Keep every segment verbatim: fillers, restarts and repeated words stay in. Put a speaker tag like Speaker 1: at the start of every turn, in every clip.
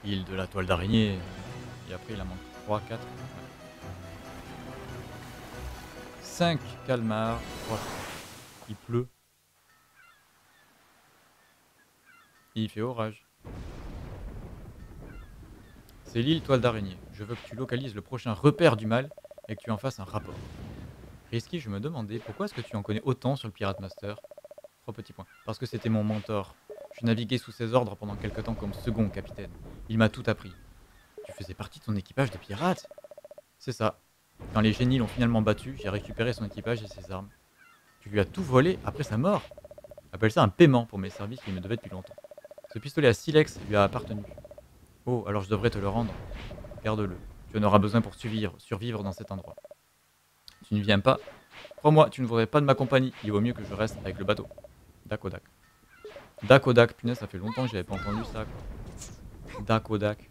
Speaker 1: Île de la toile d'araignée. Et après, il en manque trois, quatre. cinq calmars. trois. Il pleut. Et il fait orage. C'est l'île toile d'araignée. Je veux que tu localises le prochain repère du mal et que tu en fasses un rapport. Risky, je me demandais pourquoi est-ce que tu en connais autant sur le Pirate Master. Trois petits points. Parce que c'était mon mentor. Je naviguais sous ses ordres pendant quelque temps comme second capitaine. Il m'a tout appris. Tu faisais partie de son équipage de pirates? C'est ça. Quand les génies l'ont finalement battu, j'ai récupéré son équipage et ses armes. Tu lui as tout volé après sa mort? Appelle ça un paiement pour mes services qu'il me devait depuis longtemps. Ce pistolet à silex lui a appartenu. Oh, alors je devrais te le rendre. Garde-le. Tu en auras besoin pour survivre, survivre dans cet endroit. Tu ne viens pas? Crois-moi, tu ne voudrais pas de ma compagnie. Il vaut mieux que je reste avec le bateau. Dakodak. Dakodak, punaise, ça fait longtemps que j'avais pas entendu ça, quoi. Dakodak.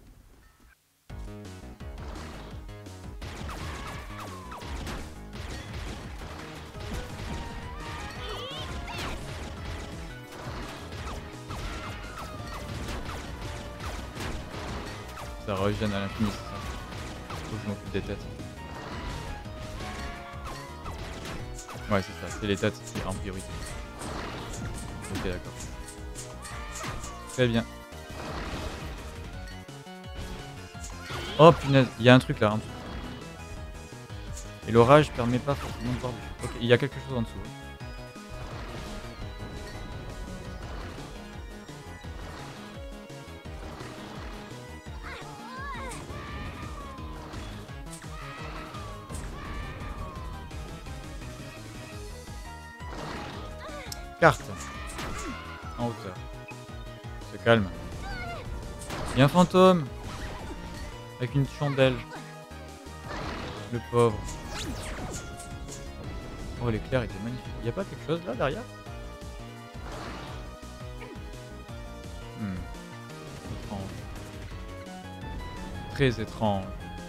Speaker 1: Ça régène à l'infini, c'est ça. Faut que je m'occupe des têtes. Ouais, c'est ça, c'est les têtes qui en priorité. Ok, d'accord. Très bien. Oh punaise, il y a un truc là. En dessous. Et l'orage permet pas forcément de voir. Ok, il y a quelque chose en dessous. Carte. En hauteur. Se calme. Il y a un fantôme. Avec une chandelle. Le pauvre. Oh, l'éclair était magnifique. Il n'y a pas quelque chose là derrière? Hmm. Étrange. Très étrange.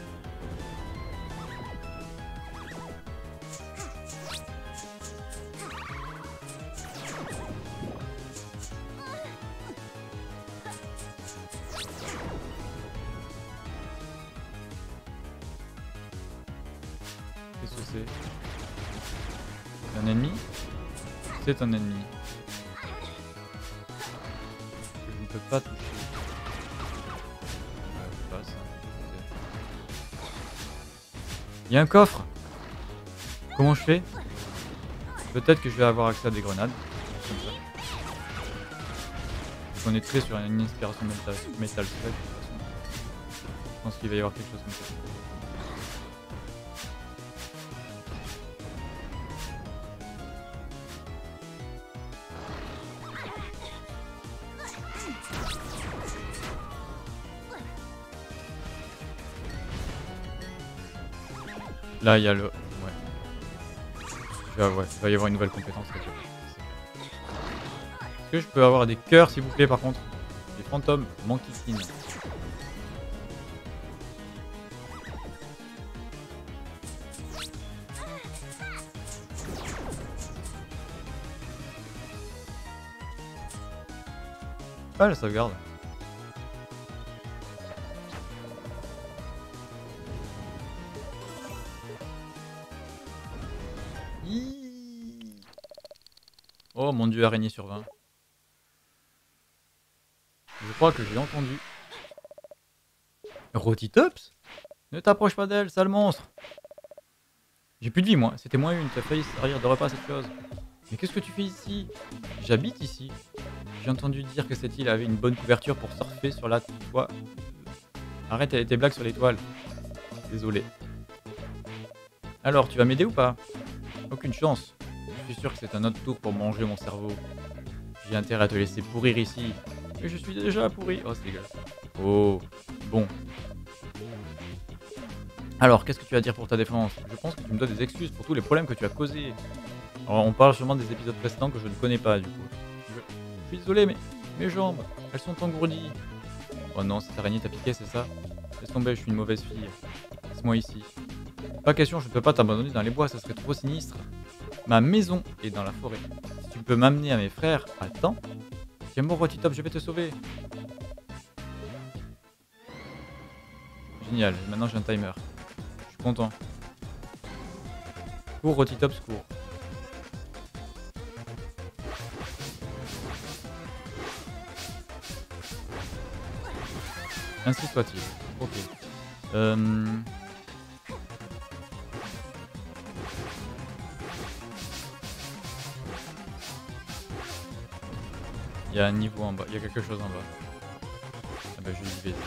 Speaker 1: Qu'est-ce que c'est? C'est un ennemi? C'est un ennemi. Je ne peux pas toucher. Ouais, pas ça. Ok. Il y a un coffre! Comment je fais? Peut-être que je vais avoir accès à des grenades. Comme ça. On est très sur une inspiration Metal, metal Slug, de toute façon. Je pense qu'il va y avoir quelque chose comme ça. Là, il y a le... Ouais. Ah ouais, il va y avoir une nouvelle compétence. Est-ce que je peux avoir des cœurs, s'il vous plaît, par contre? Des fantômes manquitines. Ah, la sauvegarde. Hiiii. Oh mon dieu, araignée sur vingt. Je crois que j'ai entendu. Rotitops? Ne t'approche pas d'elle, sale monstre! J'ai plus de vie, moi. C'était moins une. T'as failli servir de repas à cette chose. Mais qu'est-ce que tu fais ici? J'habite ici. J'ai entendu dire que cette île avait une bonne couverture pour surfer sur la toile. Arrête tes blagues sur l'étoile. Désolé. Alors, tu vas m'aider ou pas? Aucune chance. Je suis sûr que c'est un autre tour pour manger mon cerveau. J'ai intérêt à te laisser pourrir ici. Mais je suis déjà pourri. Oh, c'est dégueulasse. Oh, bon. Alors, qu'est-ce que tu as à dire pour ta défense? Je pense que tu me dois des excuses pour tous les problèmes que tu as causés. Alors, on parle sûrement des épisodes précédents que je ne connais pas, du coup. Je, je suis désolé, mais mes jambes, elles sont engourdies. Oh non, cette araignée t'a piqué, c'est ça? Laisse tomber, je suis une mauvaise fille. Laisse-moi ici. Pas question, je ne peux pas t'abandonner dans les bois, ça serait trop sinistre. Ma maison est dans la forêt. Si tu peux m'amener à mes frères, attends. Tiens bon, Rotitop, je vais te sauver. Génial, maintenant j'ai un timer. Je suis content. Cours, Rotitops, cours. Ainsi soit-il. Ok. Euh... Il y a un niveau en bas, il y a quelque chose en bas. Ah bah je y vais.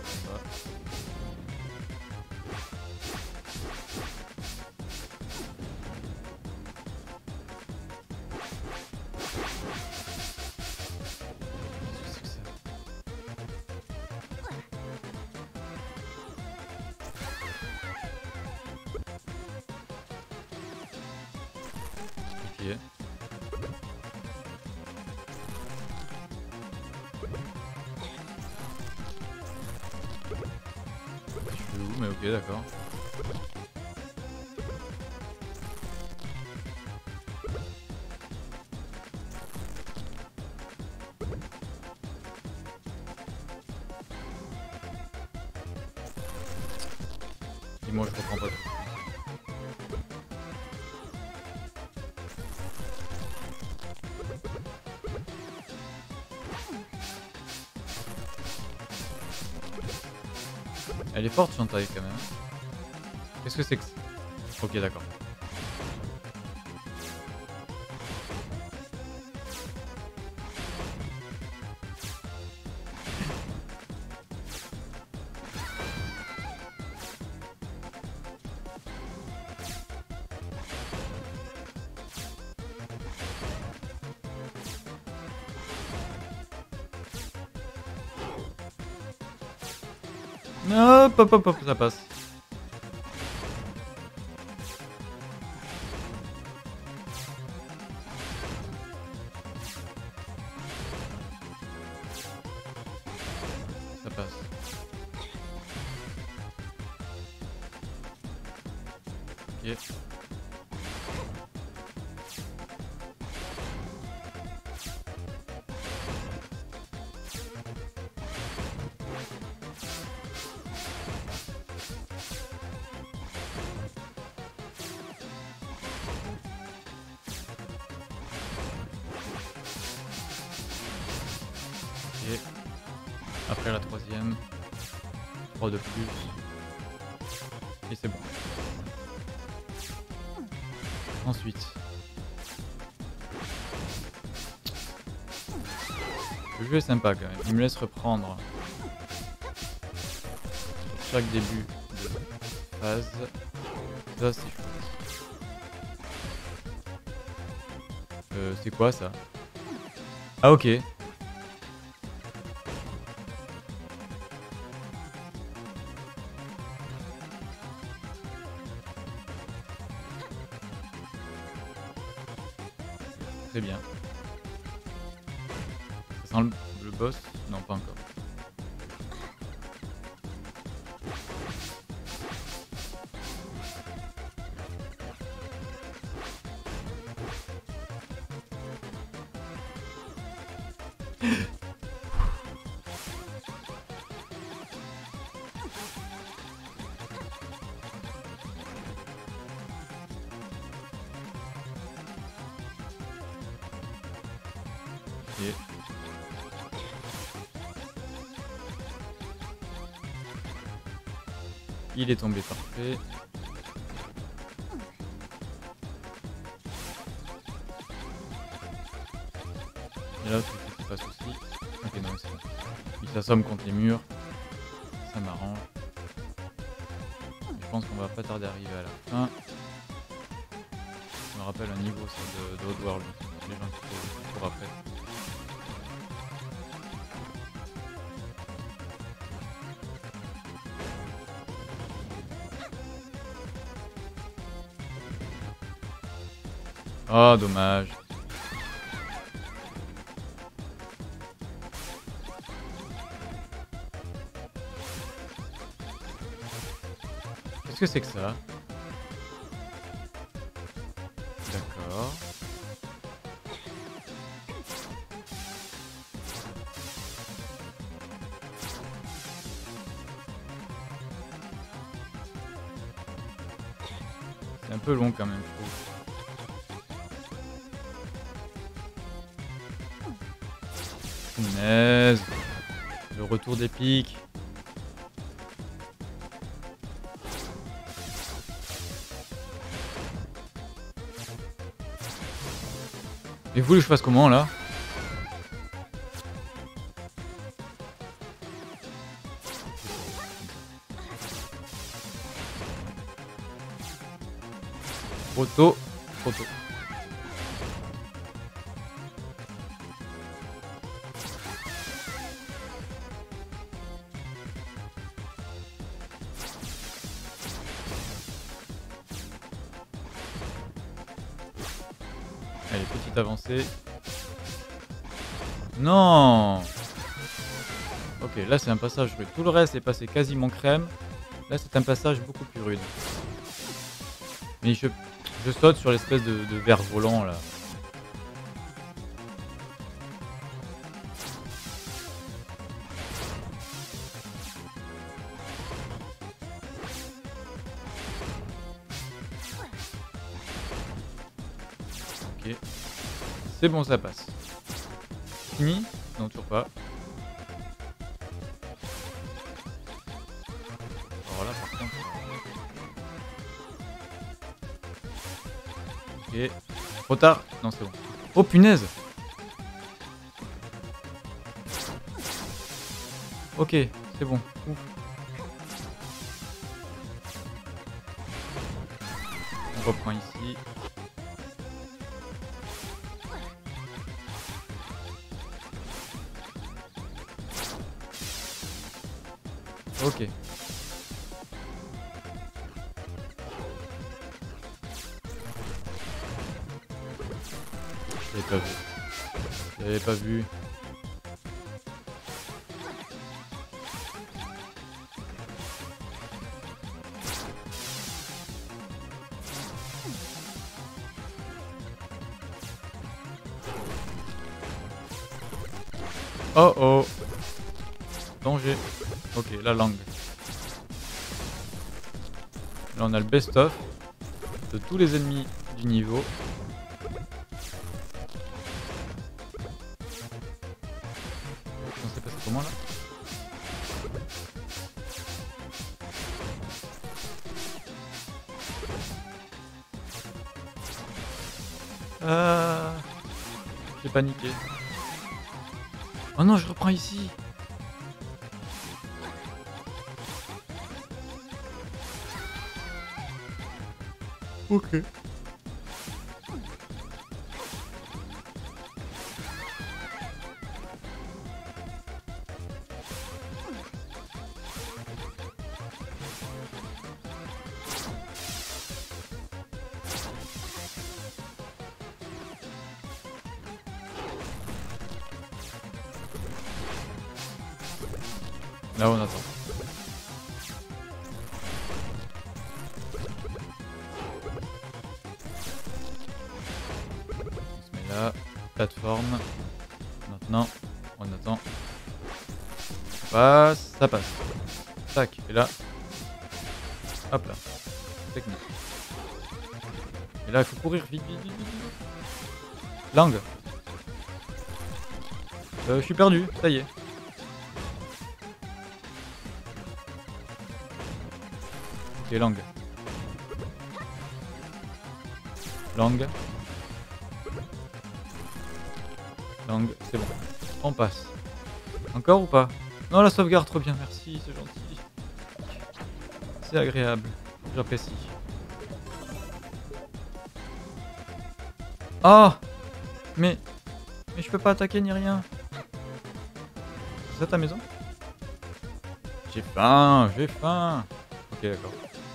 Speaker 1: Ok. Je suis où? Mais ok, d'accord. Dis-moi, je comprends pas tout. Elle est forte, Chantaille, quand même. Qu'est-ce que c'est que... Ok, d'accord. Hop, hop, hop, hop, ça passe. Ça passe. Ok. Ok. Après la troisième. trois de plus. Et c'est bon. Ensuite. Le jeu est sympa quand même. Il me laisse reprendre chaque début de phase. Ça c'est chouette. Euh, c'est quoi ça? Ah ok. Très bien. Ça sent le, le boss? Non, pas encore. Ok. Il est tombé, parfait. Et là, tout ce qui se passe aussi. Ok, non, c'est bon. Il s'assomme contre les murs. Ça m'arrange. Je pense qu'on va pas tarder à arriver à la fin. Ça me rappelle un niveau ça, de, de Oddworld. Les gens qui courent, courent après. Oh, dommage. Qu'est-ce que c'est que ça? D'accord. C'est un peu long quand même, je trouve. Punaise. Le retour des pics. Et vous voulez que je fasse comment là? Trop tôt, trop tôt. Allez, petite avancée. Non. Ok, là c'est un passage rude. Tout le reste est passé quasiment crème. Là c'est un passage beaucoup plus rude. Mais je, je saute sur l'espèce de, de ver volant là. Ok. C'est bon, ça passe. Fini? Non, toujours pas. Alors là, par contre. Ok. Trop tard? Non, c'est bon. Oh punaise! Ok, c'est bon. Ouf. On reprend ici. Ok. Je l'avais pas vu. Je l'avais pas vu. Oh oh. Danger. Ok, la langue. Là on a le best-of de tous les ennemis du niveau. On sait pas comment là. Ah, j'ai paniqué. Oh non, je reprends ici. Ok. Là on attend. On se met là, plateforme. Maintenant, on attend. Ça passe, ça passe. Tac, et là. Hop là. Technique. Et là, il faut courir vite, vite, vite, vite. Langue. Euh, je suis perdu, ça y est. Ok, langue. Langue. Langue, c'est bon. On passe. Encore ou pas? Non, la sauvegarde, trop bien, merci, c'est gentil. C'est agréable, j'apprécie. Oh! Mais... Mais je peux pas attaquer ni rien. C'est ça ta maison? J'ai faim, j'ai faim. Ok, d'accord.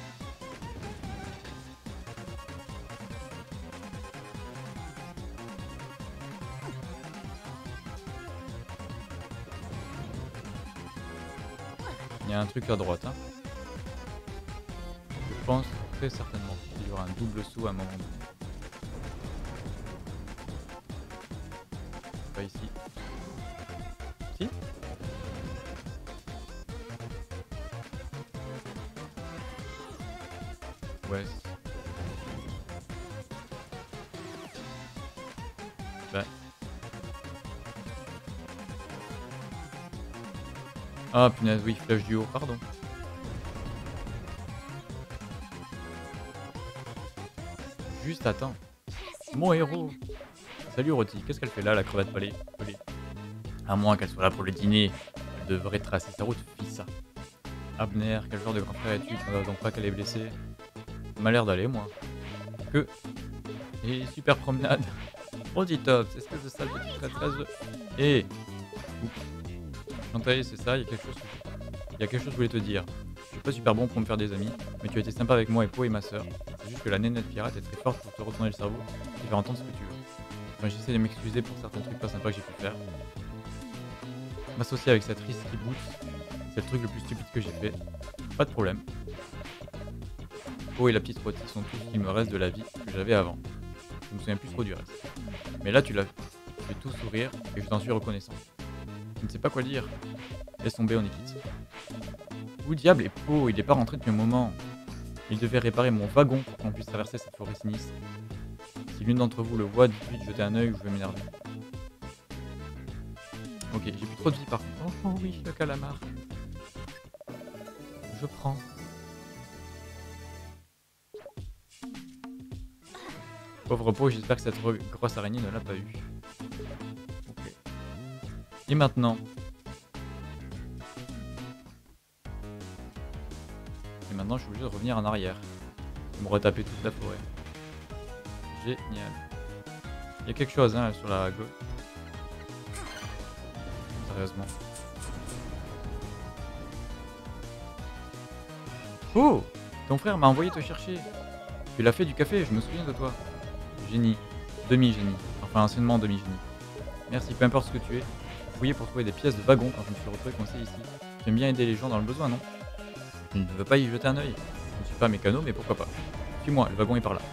Speaker 1: Il y a un truc à droite, hein. Je pense très certainement qu'il y aura un double saut à un moment donné. Pas ici. Si? Ouais. Ah punaise, oui, flèche du haut, pardon. Juste attends. Mon héros. Salut Roti, qu'est-ce qu'elle fait là, la crevette pelée? pelée À moins qu'elle soit là pour le dîner, elle devrait tracer sa route, fils ça. Abner, quel genre de grand frère es-tu? Tu ne donc pas qu'elle est blessée? Ça m'a l'air d'aller, moi. Que... Et super promenade. Roti Tops, espèce de sale petite traîtresse de... Eh Chantal, c'est ça, il y a quelque chose... Il y a quelque chose que je voulais te dire. Je suis pas super bon pour me faire des amis, mais tu as été sympa avec moi et Po et ma soeur. C'est juste que la nénette pirate est très forte pour te retourner le cerveau et faire entendre ce que tu veux. Enfin, j'essaie de m'excuser pour certains trucs pas sympas que j'ai pu faire. M'associer avec cette risky boots, c'est le truc le plus stupide que j'ai fait. Pas de problème. Po et la petite Roti sont tout ce qu'il me reste de la vie que j'avais avant. Je me souviens plus trop du reste. Mais là, tu l'as fait tout sourire et je t'en suis reconnaissant. Je ne sais pas quoi dire. Laisse tomber, on est quitte. Où diable est Po? Il est pas rentré depuis un moment. Il devait réparer mon wagon pour qu'on puisse traverser cette forêt sinistre. Si l'une d'entre vous le voit, dites-lui de jeter un œil ou je vais m'énerver. Ok, j'ai plus trop de vie par contre. Oh, oh oui, le calamar. Je prends. Pauvre Po, j'espère que cette grosse araignée ne l'a pas eu. Ok. Et maintenant? Et maintenant, je suis obligé de revenir en arrière. Et me retaper toute la forêt. Génial. Il y a quelque chose hein, sur la gauche. Sérieusement. Oh! Ton frère m'a envoyé te chercher. Tu l'as fait du café, je me souviens de toi. Génie. Demi-génie. Enfin, anciennement demi-génie. Merci, peu importe ce que tu es. J'ai fouillé pour trouver des pièces de wagon quand je me suis retrouvé coincé ici. J'aime bien aider les gens dans le besoin, non? Je ne veux pas y jeter un œil. Je ne suis pas mécano, mais pourquoi pas. Suis-moi, le wagon est par là.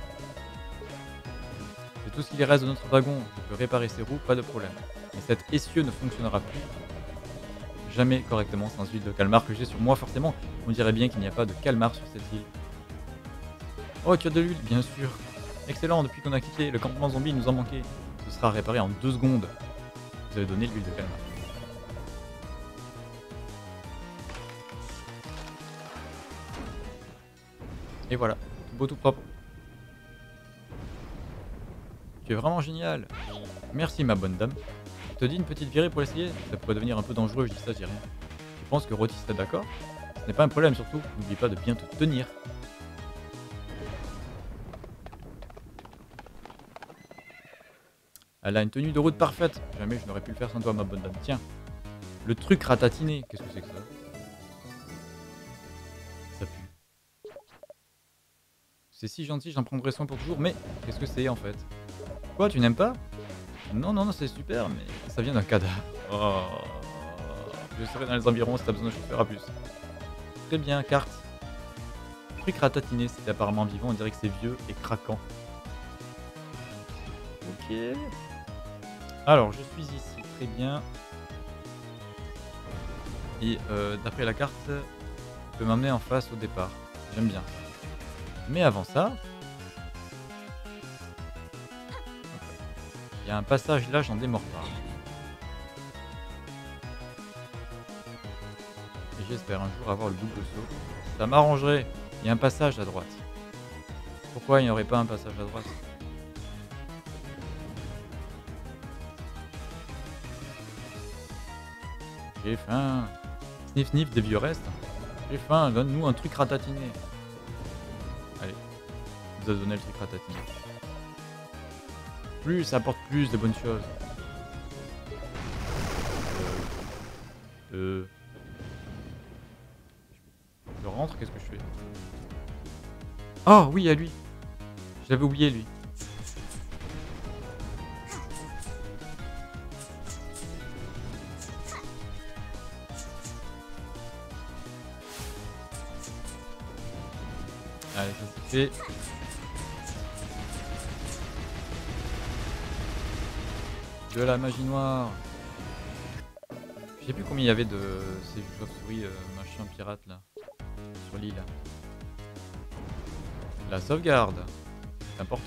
Speaker 1: C'est tout ce qu'il reste de notre wagon. Je peux réparer ses roues, pas de problème. Mais cet essieu ne fonctionnera plus jamais correctement sans huile de calmar que j'ai sur moi. Forcément, on dirait bien qu'il n'y a pas de calmar sur cette île. Oh, tu as de l'huile, bien sûr. Excellent, depuis qu'on a quitté le campement zombie, il nous en manquait. Ce sera réparé en deux secondes. Vous avez donné l'huile de calmar. Et voilà, tout beau, tout propre. Tu es vraiment génial. Merci ma bonne dame. Je te dis une petite virée pour essayer. Ça pourrait devenir un peu dangereux, je dis ça, je dis rien. Tu penses que Roti serait d'accord? Ce n'est pas un problème surtout, n'oublie pas de bien te tenir. Elle a une tenue de route parfaite. Jamais je n'aurais pu le faire sans toi ma bonne dame. Tiens, le truc ratatiné. Qu'est-ce que c'est que ça? Ça pue. C'est si gentil, j'en prendrai soin pour toujours, mais qu'est-ce que c'est en fait? Quoi, tu n'aimes pas? Non, non, non, c'est super, mais ça vient d'un cadavre. Oh. Je serai dans les environs si t'as besoin de chauffeur à plus. Très bien, carte. Truc ratatiné, c'est apparemment vivant, on dirait que c'est vieux et craquant. Ok. Alors, je suis ici, très bien. Et euh, d'après la carte, je peux m'amener en face au départ. J'aime bien. Mais avant ça, il y a un passage là, j'en démords pas. Et j'espère un jour avoir le double saut. Ça m'arrangerait. Il y a un passage à droite. Pourquoi il n'y aurait pas un passage à droite? J'ai faim. Sniff sniff des vieux restes. J'ai faim, donne-nous un truc ratatiné. Allez, vous a donné le truc ratatiné. Plus, ça apporte plus de bonnes choses. Euh... euh... Je rentre, qu'est-ce que je fais? Oh oui, à lui. Je l'avais oublié lui. Allez, ça c'est fait. De la magie noire. Je sais plus combien il y avait de ces chauves-souris euh, machin pirate là. Sur l'île. La sauvegarde. C'est important.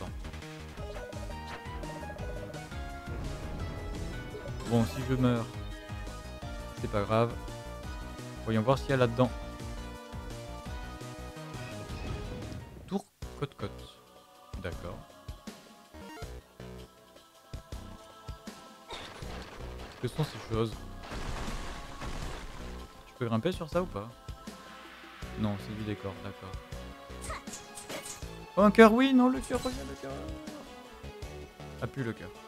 Speaker 1: Bon, si je meurs, c'est pas grave. Voyons voir s'il y a là-dedans. Tour côte-côte. D'accord. Que sont ces choses? Tu peux grimper sur ça ou pas? Non, c'est du décor, d'accord. Oh, un cœur, oui, non, le cœur, reviens, le cœur. Appuie le cœur.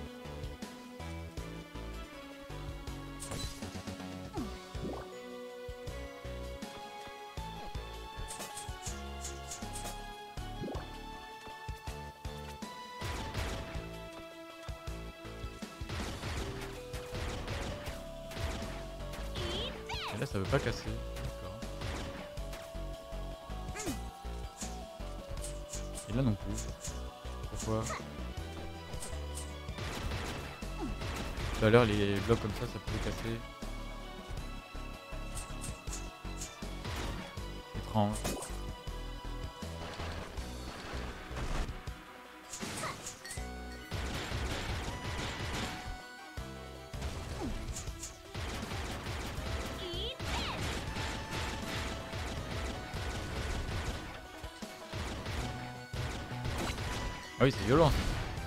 Speaker 1: Et là, ça veut pas casser. D'accord. Et là non plus. Pourquoi? Tout à l'heure, les blocs comme ça, ça pouvait casser. Étrange. Ah oui, c'est violent ça.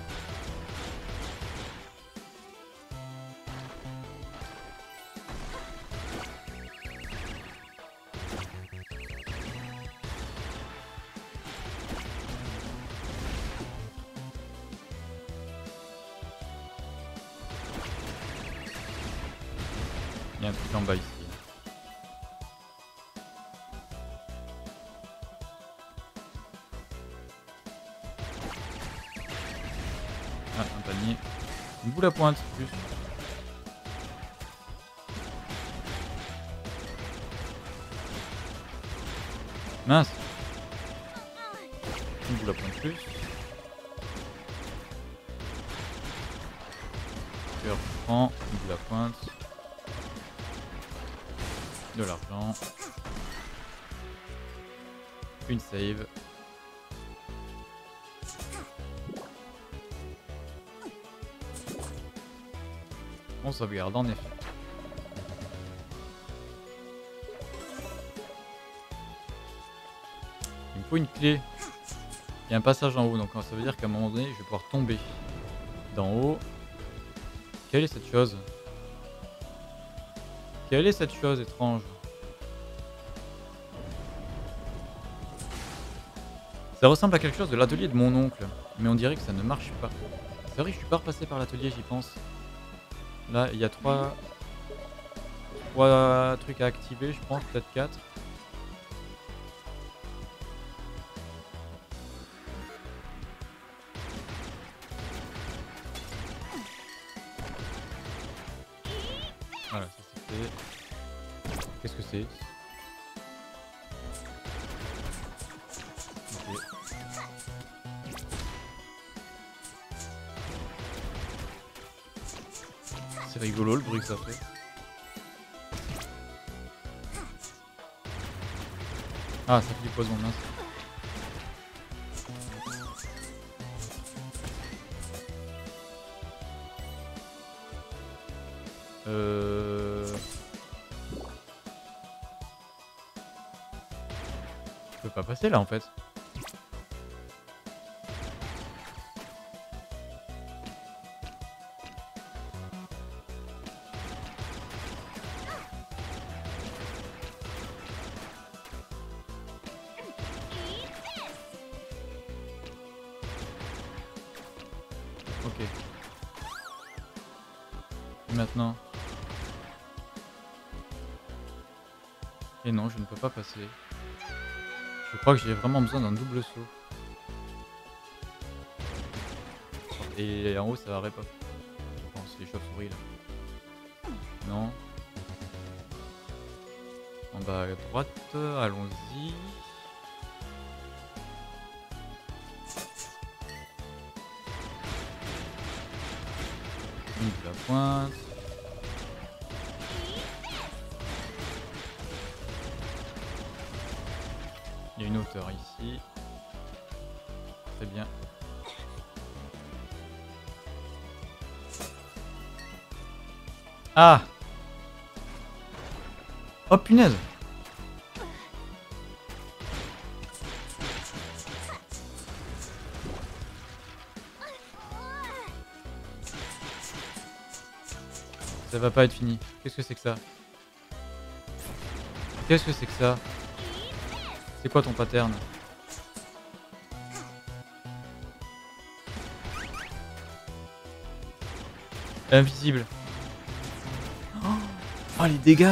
Speaker 1: Il y a un truc en bas ici. Ah, un panier. Une boule à pointe, plus. Mince. Une boule à pointe plus. Cœur prend, une boule à pointe. De l'argent. Une save. On sauvegarde en effet. Il me faut une clé. Il y a un passage en haut, donc ça veut dire qu'à un moment donné, je vais pouvoir tomber d'en haut. Quelle est cette chose? Quelle est cette chose étrange? Ça ressemble à quelque chose de l'atelier de mon oncle, mais on dirait que ça ne marche pas. C'est vrai que je suis pas repassé par l'atelier, j'y pense. Là, il y a trois... trois trucs à activer, je pense, peut-être quatre. Voilà, ça c'est fait. Qu'est-ce que c'est? Ok. C'est rigolo le bruit que ça fait. Ah, ça fait du poison, mince. Euh... Je peux pas passer là en fait. Ok. Et maintenant. Et non, je ne peux pas passer. Je crois que j'ai vraiment besoin d'un double saut. Et en haut, ça va pas. Je pense, les chauves-souris là. Non. En bas à droite, allons-y. Une de la pointe. Il y a une hauteur ici. Très bien. Ah! Oh punaise! Ça va pas être fini. Qu'est-ce que c'est que ça? Qu'est-ce que c'est que ça? C'est quoi ton pattern? Invisible. Oh les dégâts!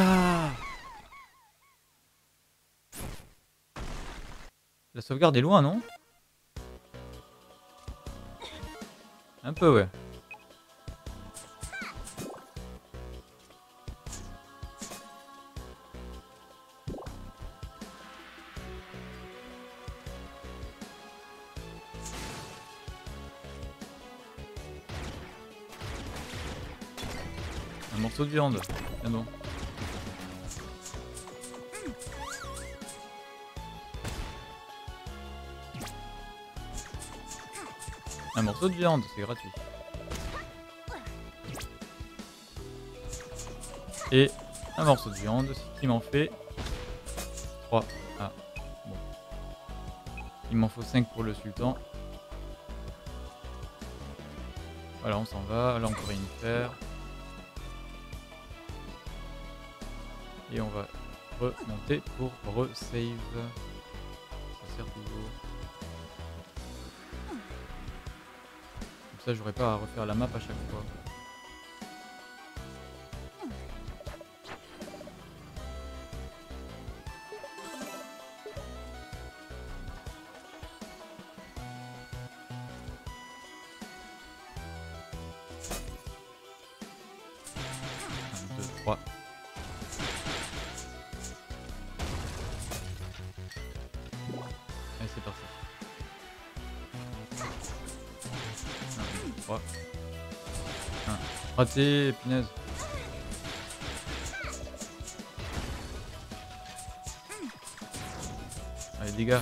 Speaker 1: La sauvegarde est loin, non? Un peu, ouais. Un morceau de viande. Ah bon. Un morceau de viande, c'est gratuit. Et un morceau de viande, ce qui m'en fait trois. Ah, bon. Il m'en faut cinq pour le sultan. Voilà, on s'en va. Là, on peut rien y faire. Et on va remonter pour re-save. Ça sert toujours. Comme ça, j'aurais pas à refaire la map à chaque fois. un, deux, trois. Allez, c'est parti. un, deux, trois. un. Raté, punaise. Allez, dégâts.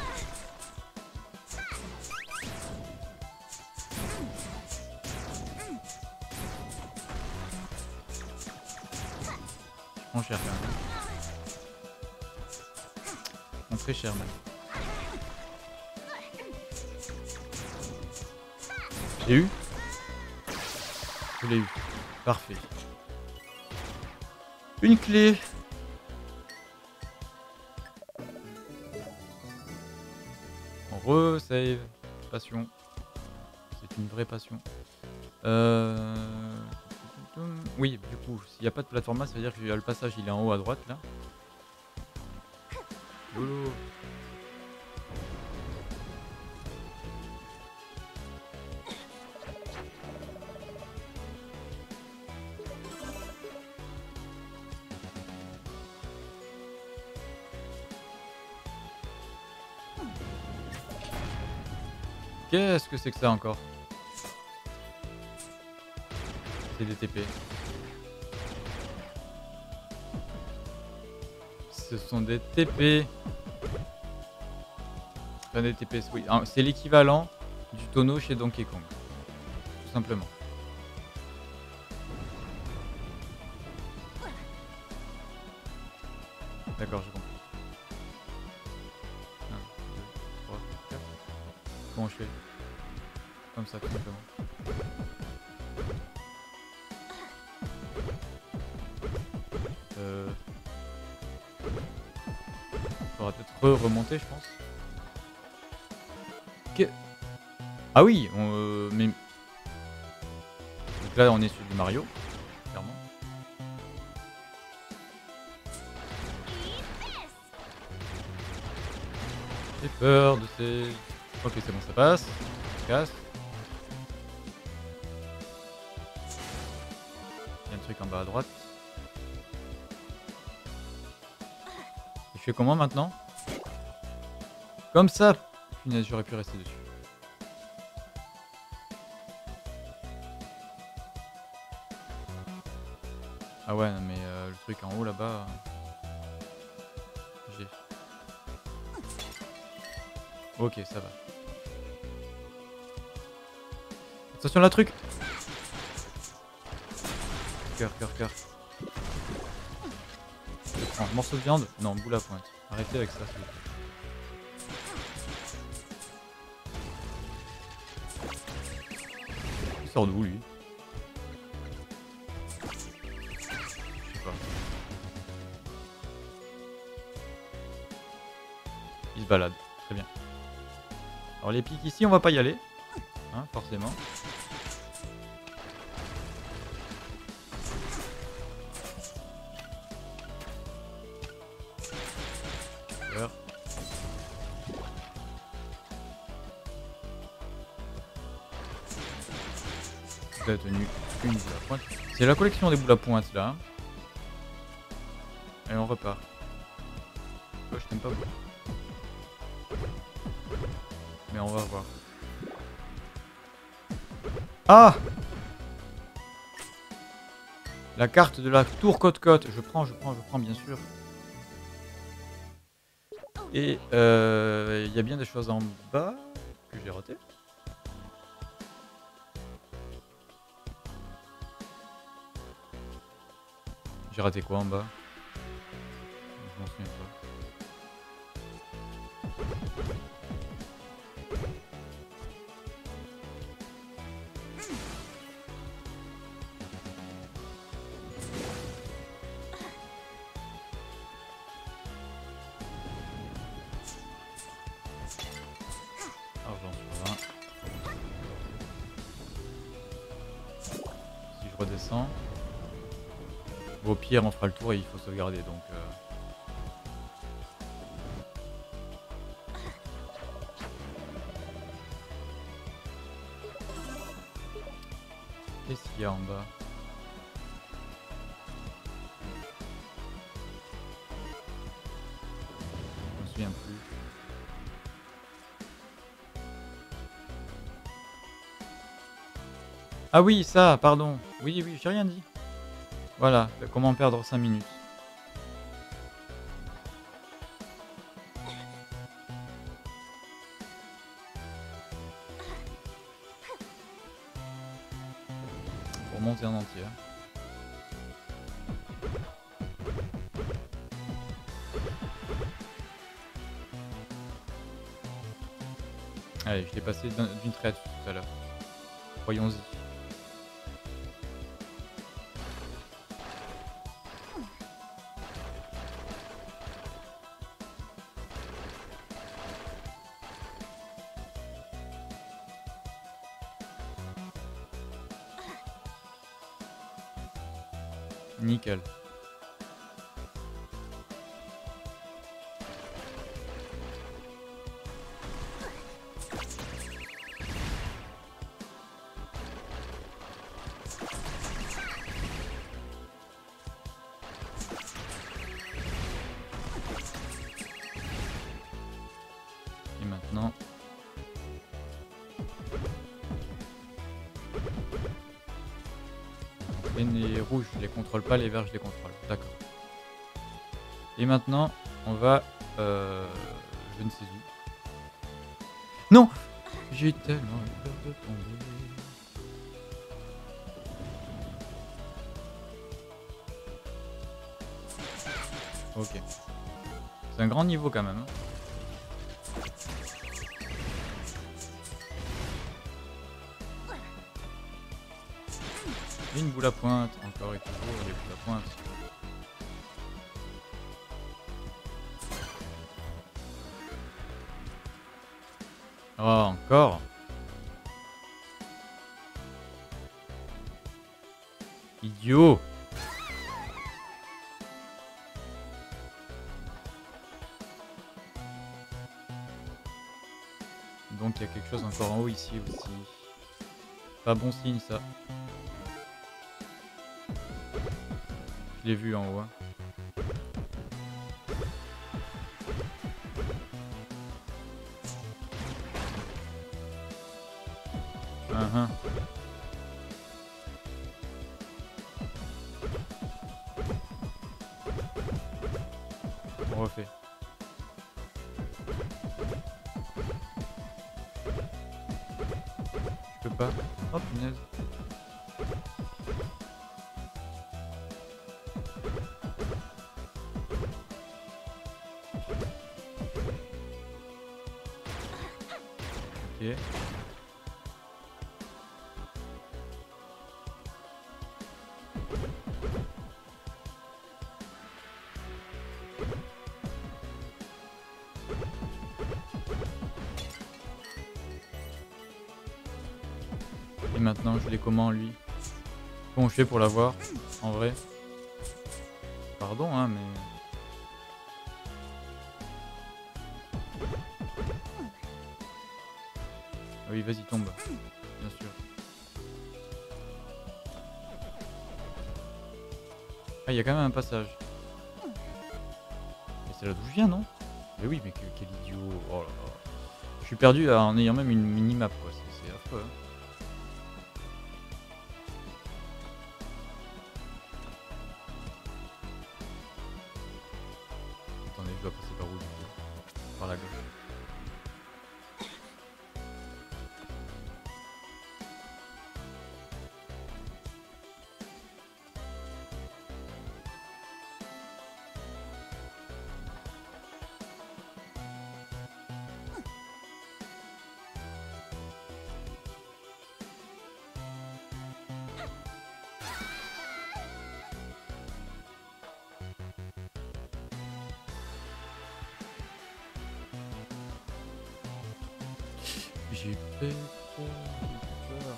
Speaker 1: Je prends cher quand même. Je prends très cher même. J'ai eu? Je l'ai eu. Parfait. Une clé. On re-save. Passion. C'est une vraie passion. Euh... Oui, du coup, s'il n'y a pas de plateforme, ça veut dire que le passage il est en haut à droite là. Lolo. Qu'est-ce que c'est que ça encore? C'est des T P. Ce sont des T P. Enfin des T P, oui. C'est l'équivalent du tonneau chez Donkey Kong. Tout simplement. D'accord, j'ai compris. un, deux, trois, quatre. Comment je fais? Comme ça, tout simplement. Euh... Faudra peut-être re-remonter, je pense. Que... Ah oui, on, euh, mais... Donc là, on est sur du Mario, clairement. J'ai peur de ces... Ok, c'est bon, ça passe. Ça casse. Il y a un truc en bas à droite. Et je fais comment maintenant? Comme ça. Punaise, j'aurais pu rester dessus. Ah ouais, non, mais euh, le truc en haut là-bas... J'ai... Ok, ça va. Attention là, truc. Cœur, cœur, cœur. prends. Morceau de viande? Non, boule à pointe. Arrêtez avec ça, s'il vous plaît. Il sort d'où, lui? Je sais pas. Il se balade. Très bien. Alors les pics ici, on va pas y aller. Hein, forcément. Super. Vous avez tenu une boule à pointe. C'est la collection des boules à pointe là. Et on repart. Oh, je t'aime pas beaucoup. Mais on va voir. Ah! La carte de la tour Côte-Côte. Je prends, je prends, je prends, bien sûr. Et il euh, y a bien des choses en bas que j'ai ratées. J'ai raté quoi en bas? Je m'en souviens pas. Argent sur vingt. Si je redescends. Au pire, on fera le tour et il faut sauvegarder donc. Euh... Qu'est-ce qu'il y a en bas? Je me souviens plus. Ah oui, ça, pardon. Oui, oui, j'ai rien dit. Voilà, comment perdre cinq minutes. Pour monter en entier. Allez, je l'ai passé d'une traite tout à l'heure. Voyons-y. Nickel. Et maintenant... Les rouges, je les contrôle pas, les verts, je les contrôle. D'accord. Et maintenant, on va... Euh, je ne sais où. Non! J'ai tellement eu peur de tomber. Ok. C'est un grand niveau quand même. Une boule à pointe, encore et toujours les boules à pointe. Oh, encore. Idiot. Donc il y a quelque chose encore en haut ici aussi. Pas bon signe ça. Je l'ai vu en haut. Hein. Uh -huh. On refait. Je peux pas. Oh punaise. Ok. Et maintenant, je l'ai comment lui? Comment je fais pour l'avoir? En vrai? Pardon, hein, mais... Ah oui, vas-y, tombe. Bien sûr. Ah, il y a quand même un passage. Et c'est là d'où je viens, non? Mais oui, mais quel, quel idiot. Oh là là. Je suis perdu en ayant même une minimap, quoi. C'est c'est affreux, hein. Attendez, je dois passer par où, du coup? Par la gauche. J'ai peur, j'ai peur.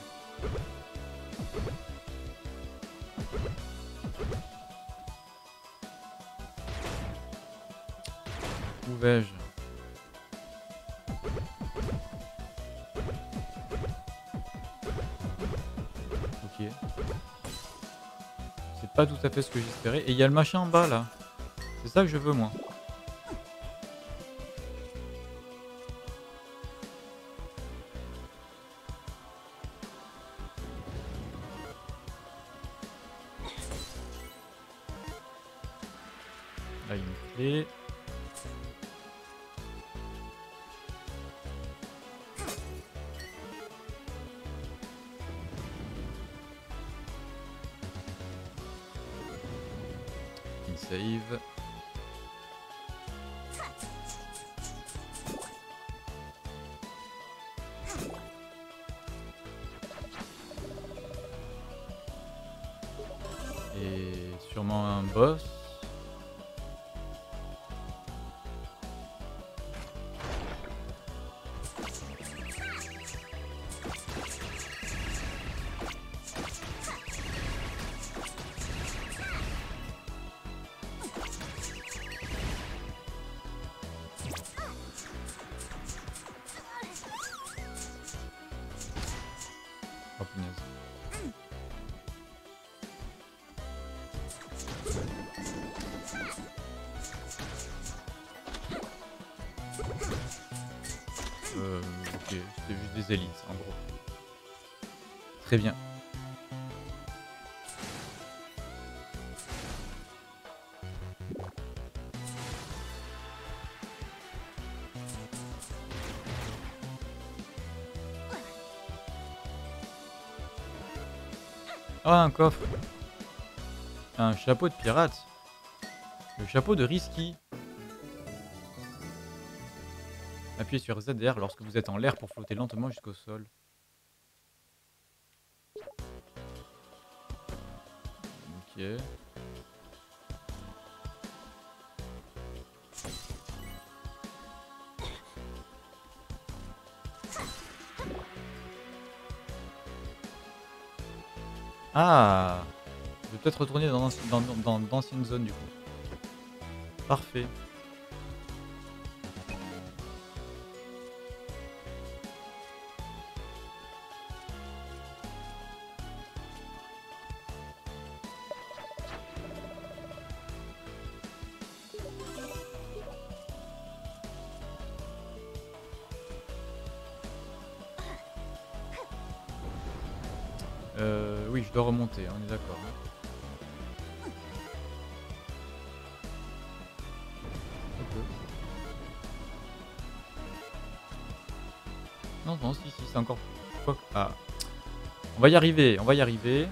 Speaker 1: Où vais-je? Ok. C'est pas tout à fait ce que j'espérais. Et il y a le machin en bas là. C'est ça que je veux, moi. Là, une clé. Une save. Et sûrement un boss. Oh punaise. Euh, ok, c'était juste des élites en gros. Très bien. Ah, un coffre. Un chapeau de pirate. Le chapeau de Risky. Appuyez sur Z R lorsque vous êtes en l'air pour flotter lentement jusqu'au sol. Ok. Ah, je vais peut-être retourner dans, dans, dans d'anciennes zones du coup. Parfait. Euh, oui, je dois remonter, on est d'accord. Hein. Okay. Non, non, si, si, c'est encore... Quoi? Ah. On va y arriver, on va y arriver.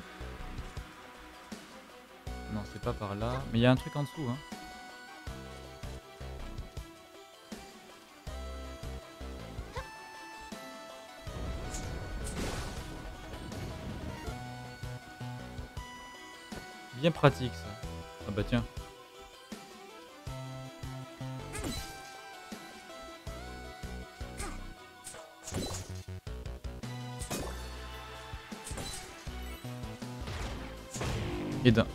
Speaker 1: Non, c'est pas par là. Mais il y a un truc en dessous, hein. Bien pratique ça. Ah bah tiens. Et d'un.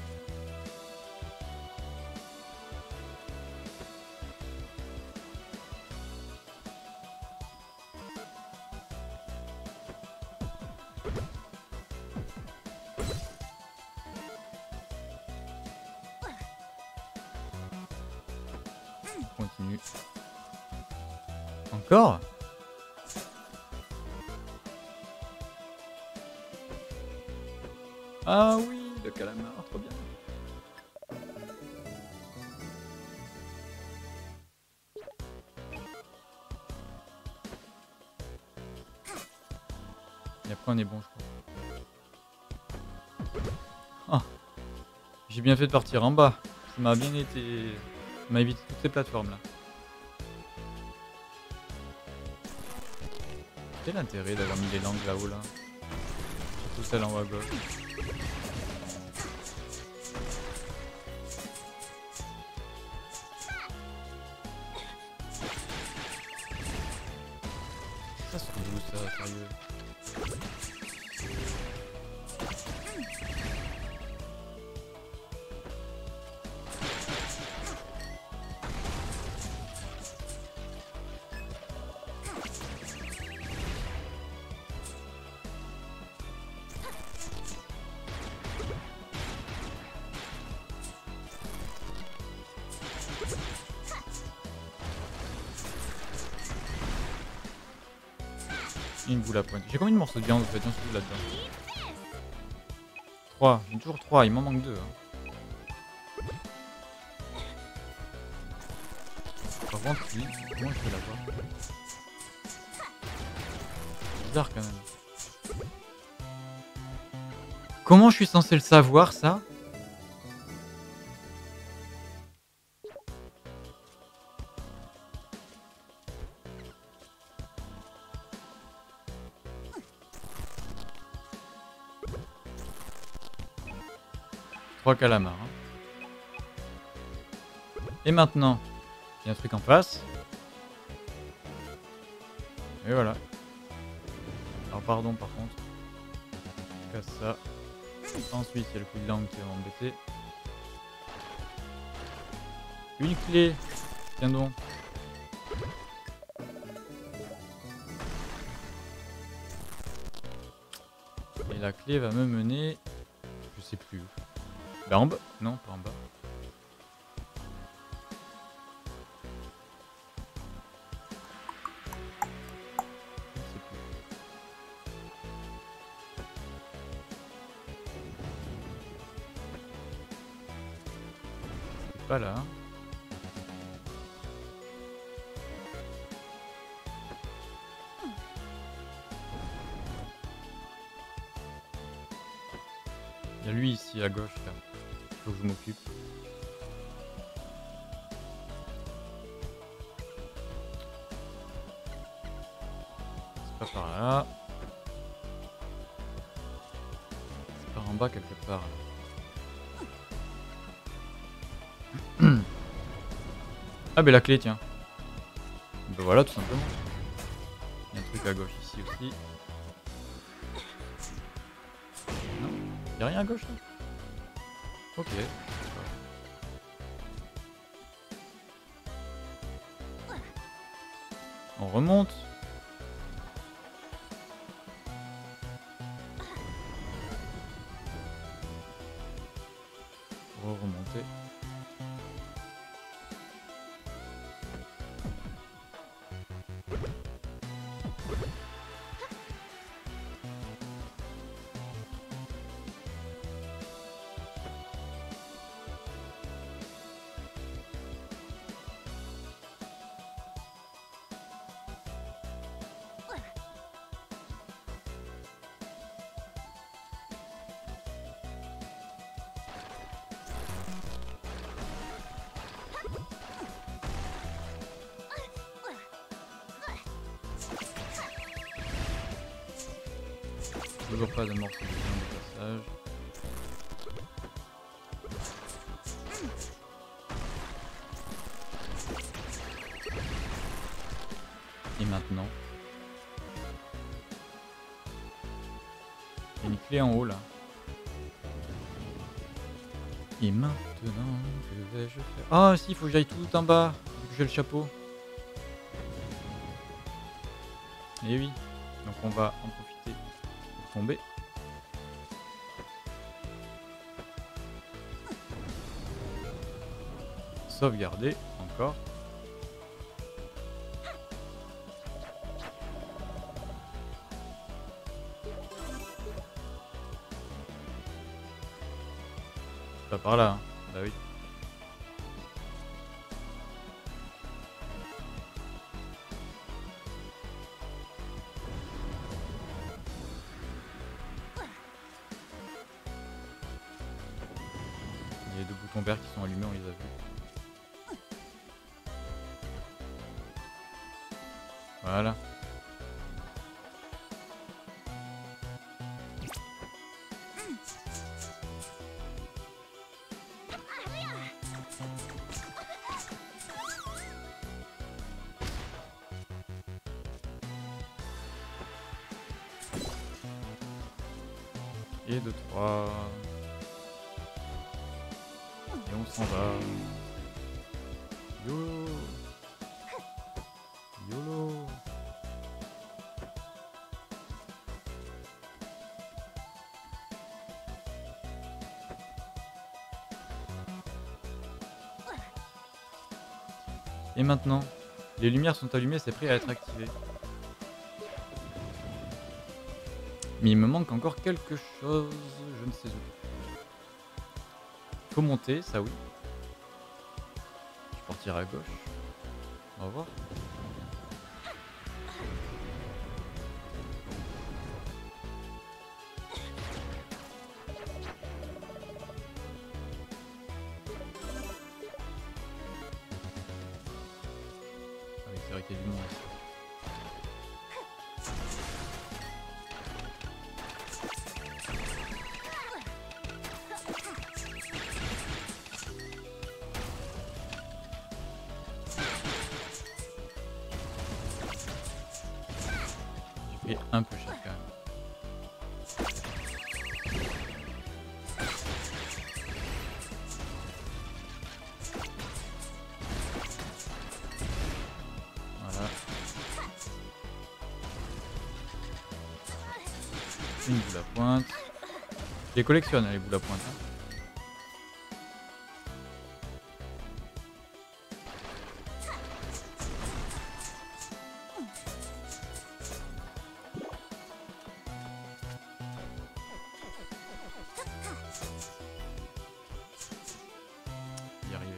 Speaker 1: Continue. Encore? Ah oui, le calamar, trop bien. Et après on est bon, je crois. Ah, j'ai bien fait de partir en bas. Ça m'a bien été... Ça m'a évité toutes ces plateformes là. Quel intérêt d'avoir mis les langues là-haut là? Surtout celle en haut à gauche. Ça sur douze ça, sérieux. Une boule à pointe. J'ai combien de morceaux de viande en fait? J'en suis là-dedans. trois. J'ai toujours trois, il m'en manque deux. Hein. Par contre, lui, comment je peux l'avoir? Bizarre quand même. Comment je suis censé le savoir ça? Trois calamars. Hein. Et maintenant, il y a un truc en face. Et voilà. Alors pardon par contre. Je casse ça. Ensuite, il y a le coup de langue qui va m'embêter. Une clé. Tiens donc. Et la clé va me mener... Je sais plus où. Bah en bas. Non, pas en bas. Pas là. Il y a lui ici à gauche là. Faut que je m'occupe. C'est pas par là. C'est par en bas quelque part. Ah bah la clé tiens. Bah voilà tout simplement. Il y a un truc à gauche ici aussi. Non, il y a rien à gauche là. Ok. On remonte. Re remonter. Toujours pas de morceau de viande de passage. Et maintenant, il y a une clé en haut là. Et maintenant, que vais-je faire? Ah si, il faut que j'aille tout en bas, vu que j'ai le chapeau. Et oui, donc on va en profiter pour tomber. Sauvegarder, encore. Pas par là, hein. Bah oui. Il y a les deux boutons verts qui sont allumés, on les a vus. Voilà. Et deux, trois. Et on s'en va. YOLO. YOLO. Et maintenant, les lumières sont allumées, c'est prêt à être activé. Mais il me manque encore quelque chose, je ne sais où. Faut monter, ça oui. Je vais partir à gauche. On va voir. Ah oui, c'est vrai qu'il y a du monde. Et un peu cher quand même. Voilà. Une boule à pointe. Je les collectionne, hein, les boules à pointe. Hein. Y arriver.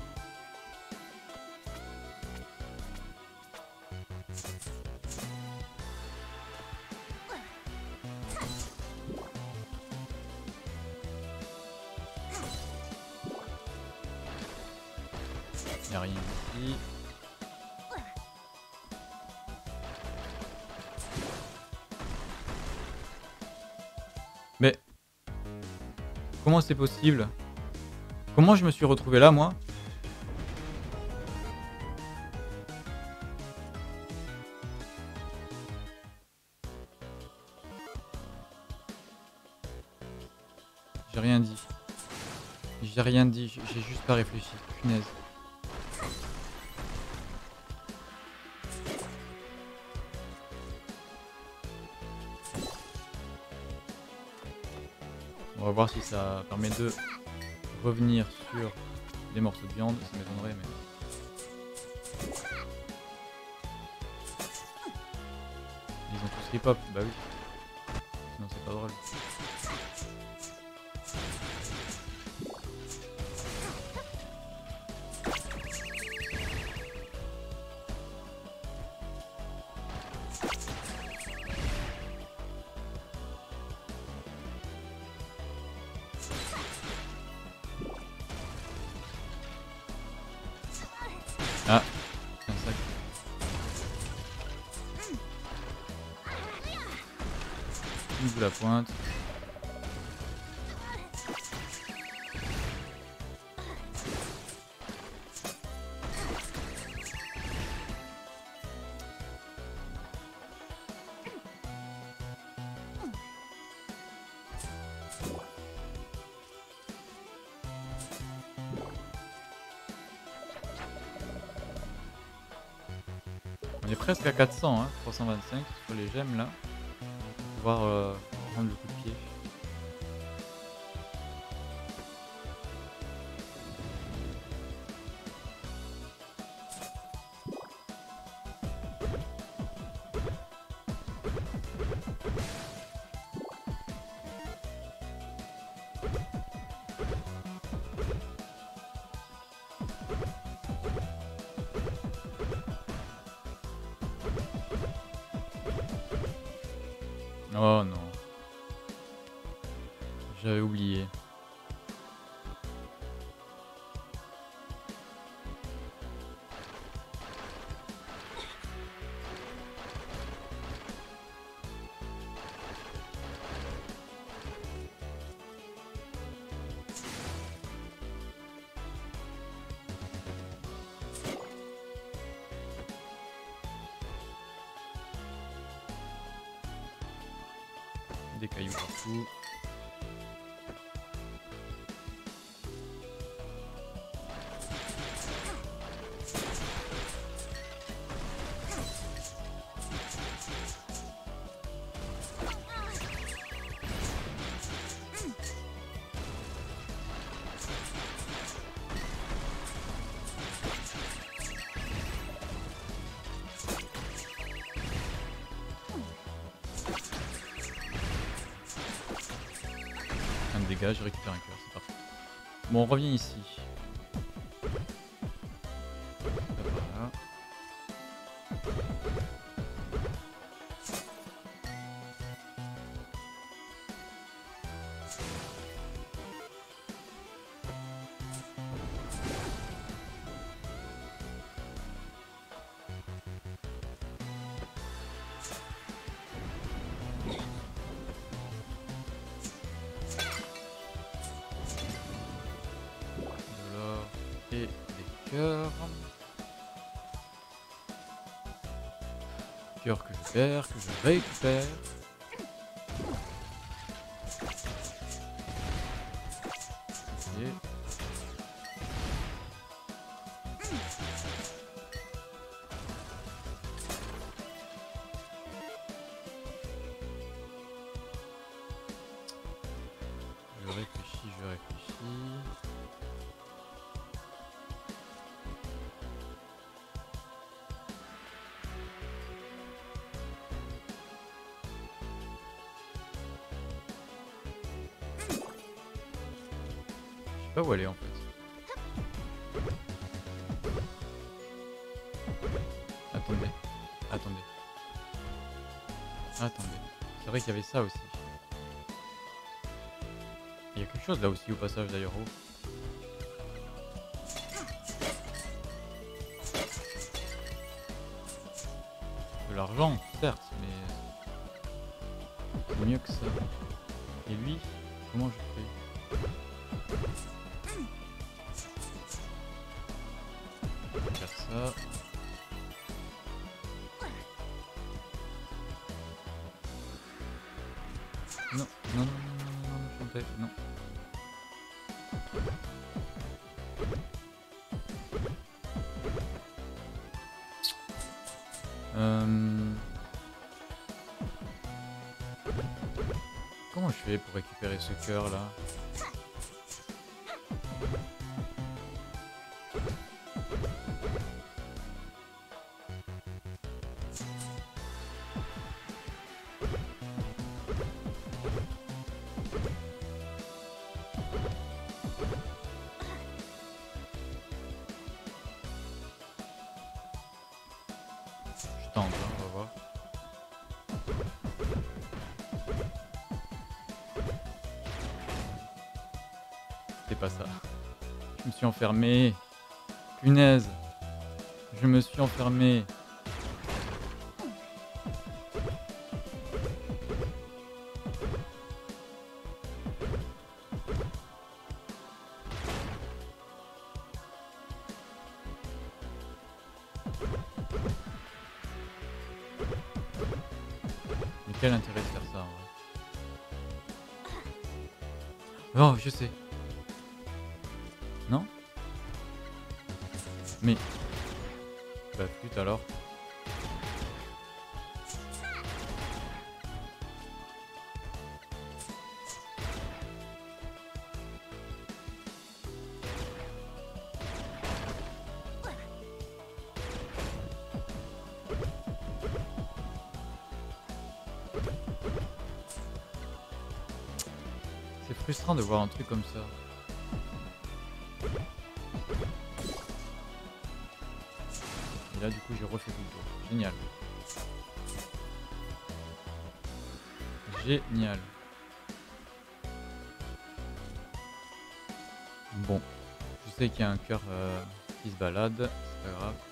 Speaker 1: Y a rien ici. Mais comment c'est possible? Comment je me suis retrouvé là, moi? J'ai rien dit. J'ai rien dit, j'ai j'ai juste pas réfléchi. Punaise. On va voir si ça permet de revenir sur les morceaux de viande, ça m'étonnerait mais... Ils ont tous hip-hop, bah oui. Sinon c'est pas drôle. Ah, un sac. Une boule à pointe. On est presque à quatre cents, hein, trois cent vingt-cinq sur les gemmes là. Pour pouvoir euh, prendre le coup de pied. Oh non. J'avais oublié. Des cailloux partout. Un de dégâts, je récupère un cœur, c'est parfait. Bon, on revient ici. Voilà. De l'or et des cœurs. Cœurs que je perds, que je récupère. Ok. Je réfléchis, je réfléchis. Je sais pas où aller en fait. Attendez. Attendez. Attendez. C'est vrai qu'il y avait ça aussi. Il y a quelque chose là aussi au passage d'ailleurs. Oh. De l'argent, certes, mais c'est mieux que ça. Et lui, comment je fais? Je vais faire ça. Non, non, non, non, non, non, Chantal, non. Euh... Comment je fais pour récupérer ce cœur là? Je tente, hein, on va voir. C'était pas ça. Je me suis enfermé. Punaise. Je me suis enfermé. Mais quel intérêt de faire ça en vrai? Oh, je sais. Non? Mais... Bah flûte alors. frustrant de voir un truc comme ça. Et là du coup j'ai refait tout le tour. Génial. Génial. Bon. Je sais qu'il y a un cœur euh, qui se balade. C'est pas grave.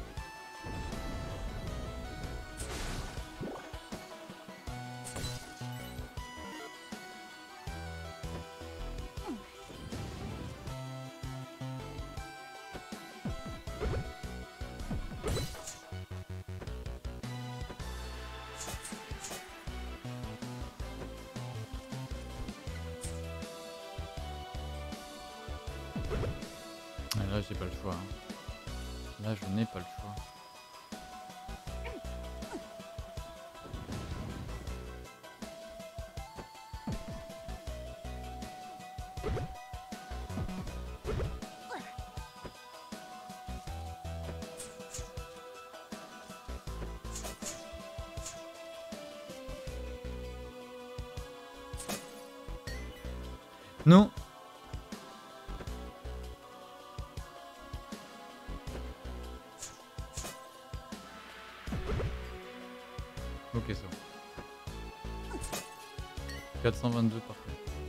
Speaker 1: Et là j'ai pas le choix. Hein. Là je n'ai pas le choix. Non. Ok, ça va. quatre cent vingt-deux, parfait.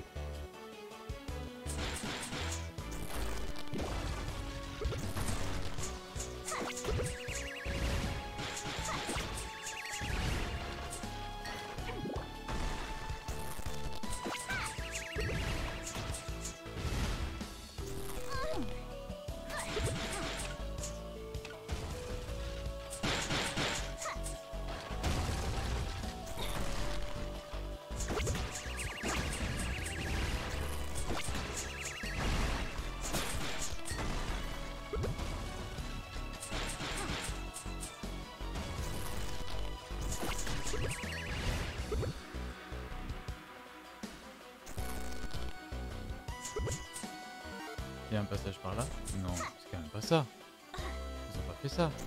Speaker 1: Il y a un passage par là? Non, c'est quand même pas ça. Ils ont pas fait ça.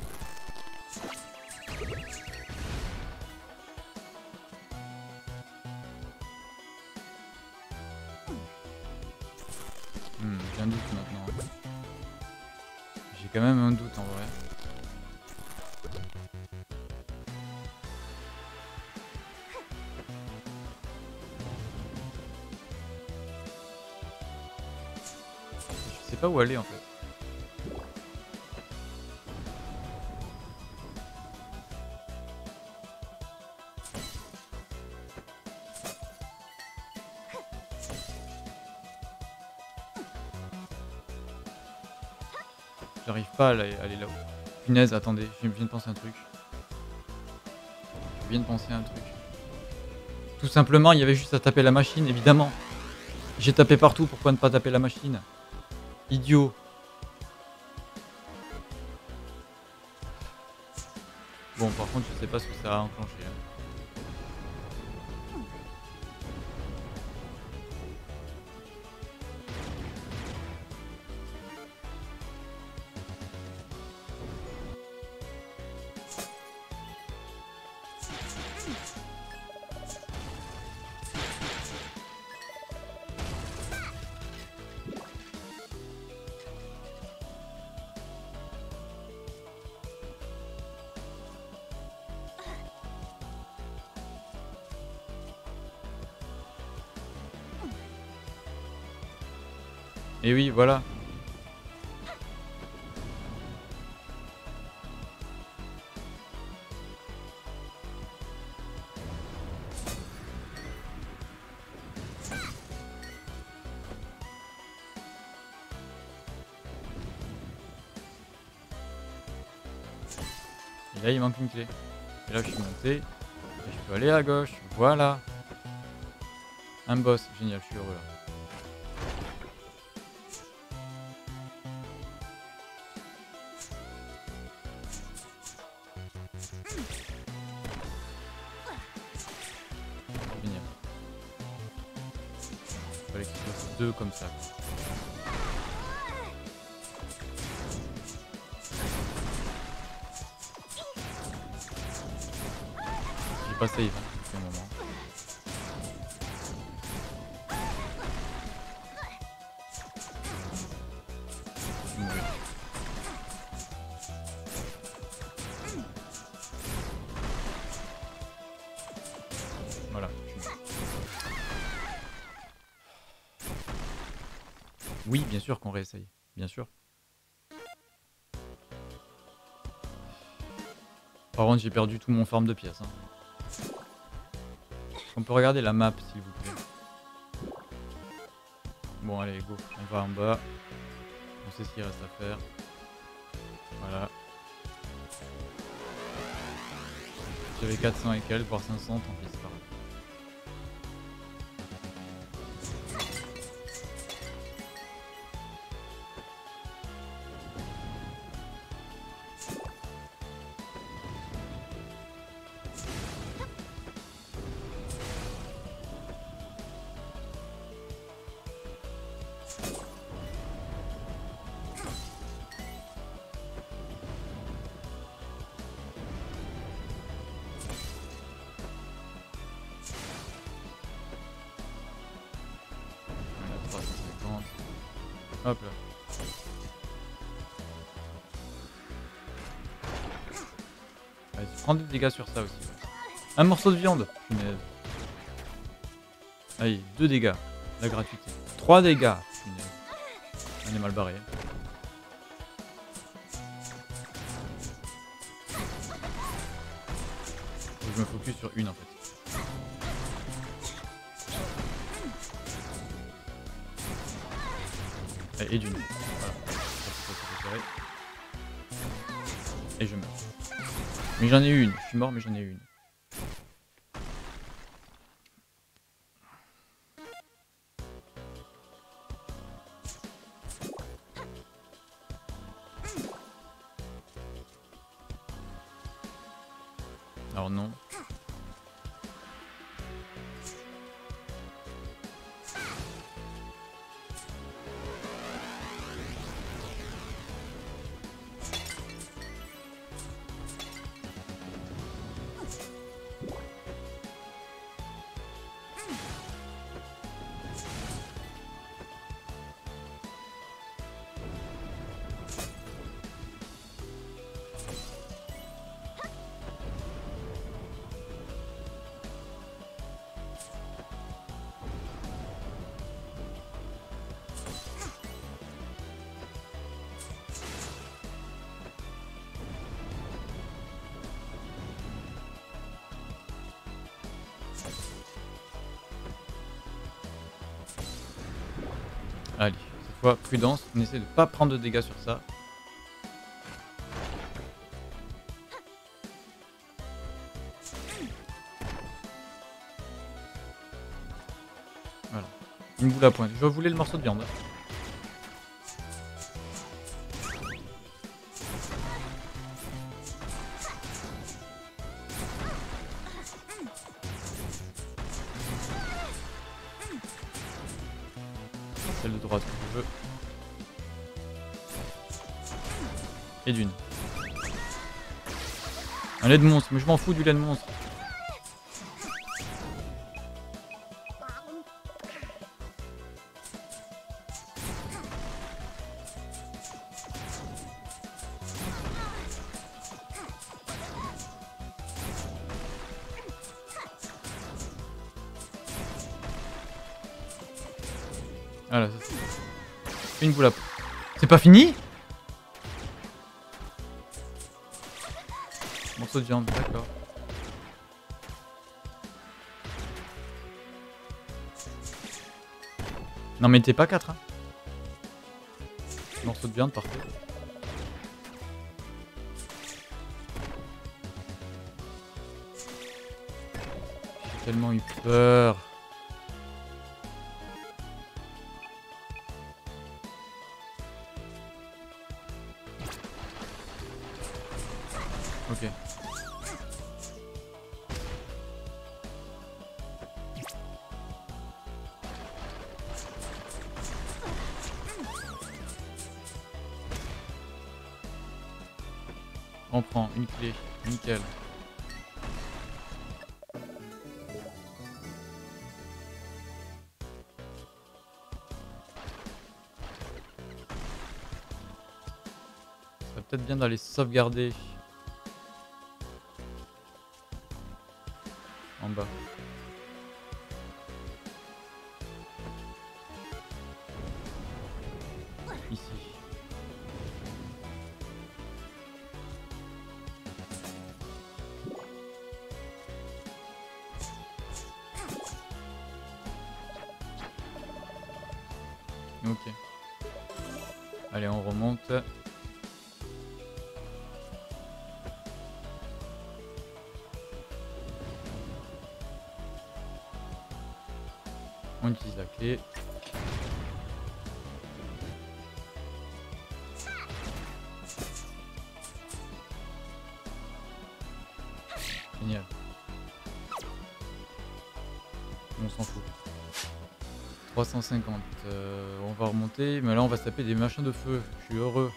Speaker 1: Hmm, j'ai un doute maintenant. J'ai quand même un doute en vrai. Je sais pas où aller en fait. J'arrive pas à aller, aller là-haut. Punaise, attendez, je viens de penser à un truc. Je viens de penser à un truc. Tout simplement, il y avait juste à taper la machine, évidemment. J'ai tapé partout, pourquoi ne pas taper la machine? Idiot. Bon, par contre, je sais pas ce que ça a enclenché. Hein. Et oui, voilà. Et là, il manque une clé. Et là, je suis monté. Et je peux aller à gauche. Voilà. Un boss. Génial, je suis heureux là. Génial. Il fallait qu'il fasse deux comme ça. J'ai pas save hein, depuis un moment. Oui, bien sûr qu'on réessaye. Bien sûr. Par contre, j'ai perdu tout mon farm de pièces. Hein. On peut regarder la map, s'il vous plaît. Bon, allez, go. On va en bas. On sait ce qu'il reste à faire. Voilà. J'avais quatre cents et quelques, voire cinq cents, tant pis, c'est pas grave. Hop là. Vas-y, prends des dégâts sur ça aussi. Ouais. Un morceau de viande. Punaise. Allez, deux dégâts. La gratuité. Trois dégâts. Punaise. On est mal barré. Faut que je me focus sur une en fait. Et d'une. Voilà. Et je meurs. Mais j'en ai une. Je suis mort, mais j'en ai une. Alors non. Allez, cette fois, prudence, on essaie de pas prendre de dégâts sur ça. Voilà. Une boule à pointe. Je voulais le morceau de viande. Celle de droite, je veux. Et d'une. Un lait de monstre, mais je m'en fous du lait de monstre. Voilà, ça c'est. Une boule à. C'est pas fini? Morceau de viande, d'accord. Non mais t'es pas quatre hein. Morceau de viande, parfait. J'ai tellement eu peur. Ok. On prend une clé, nickel. Ça serait peut-être bien d'aller sauvegarder. En bas. Ok. Allez, on remonte. On utilise la clé. Génial. On s'en fout. trois cent cinquante. Euh, on va remonter. Mais là, on va se taper des machins de feu. Je suis heureux.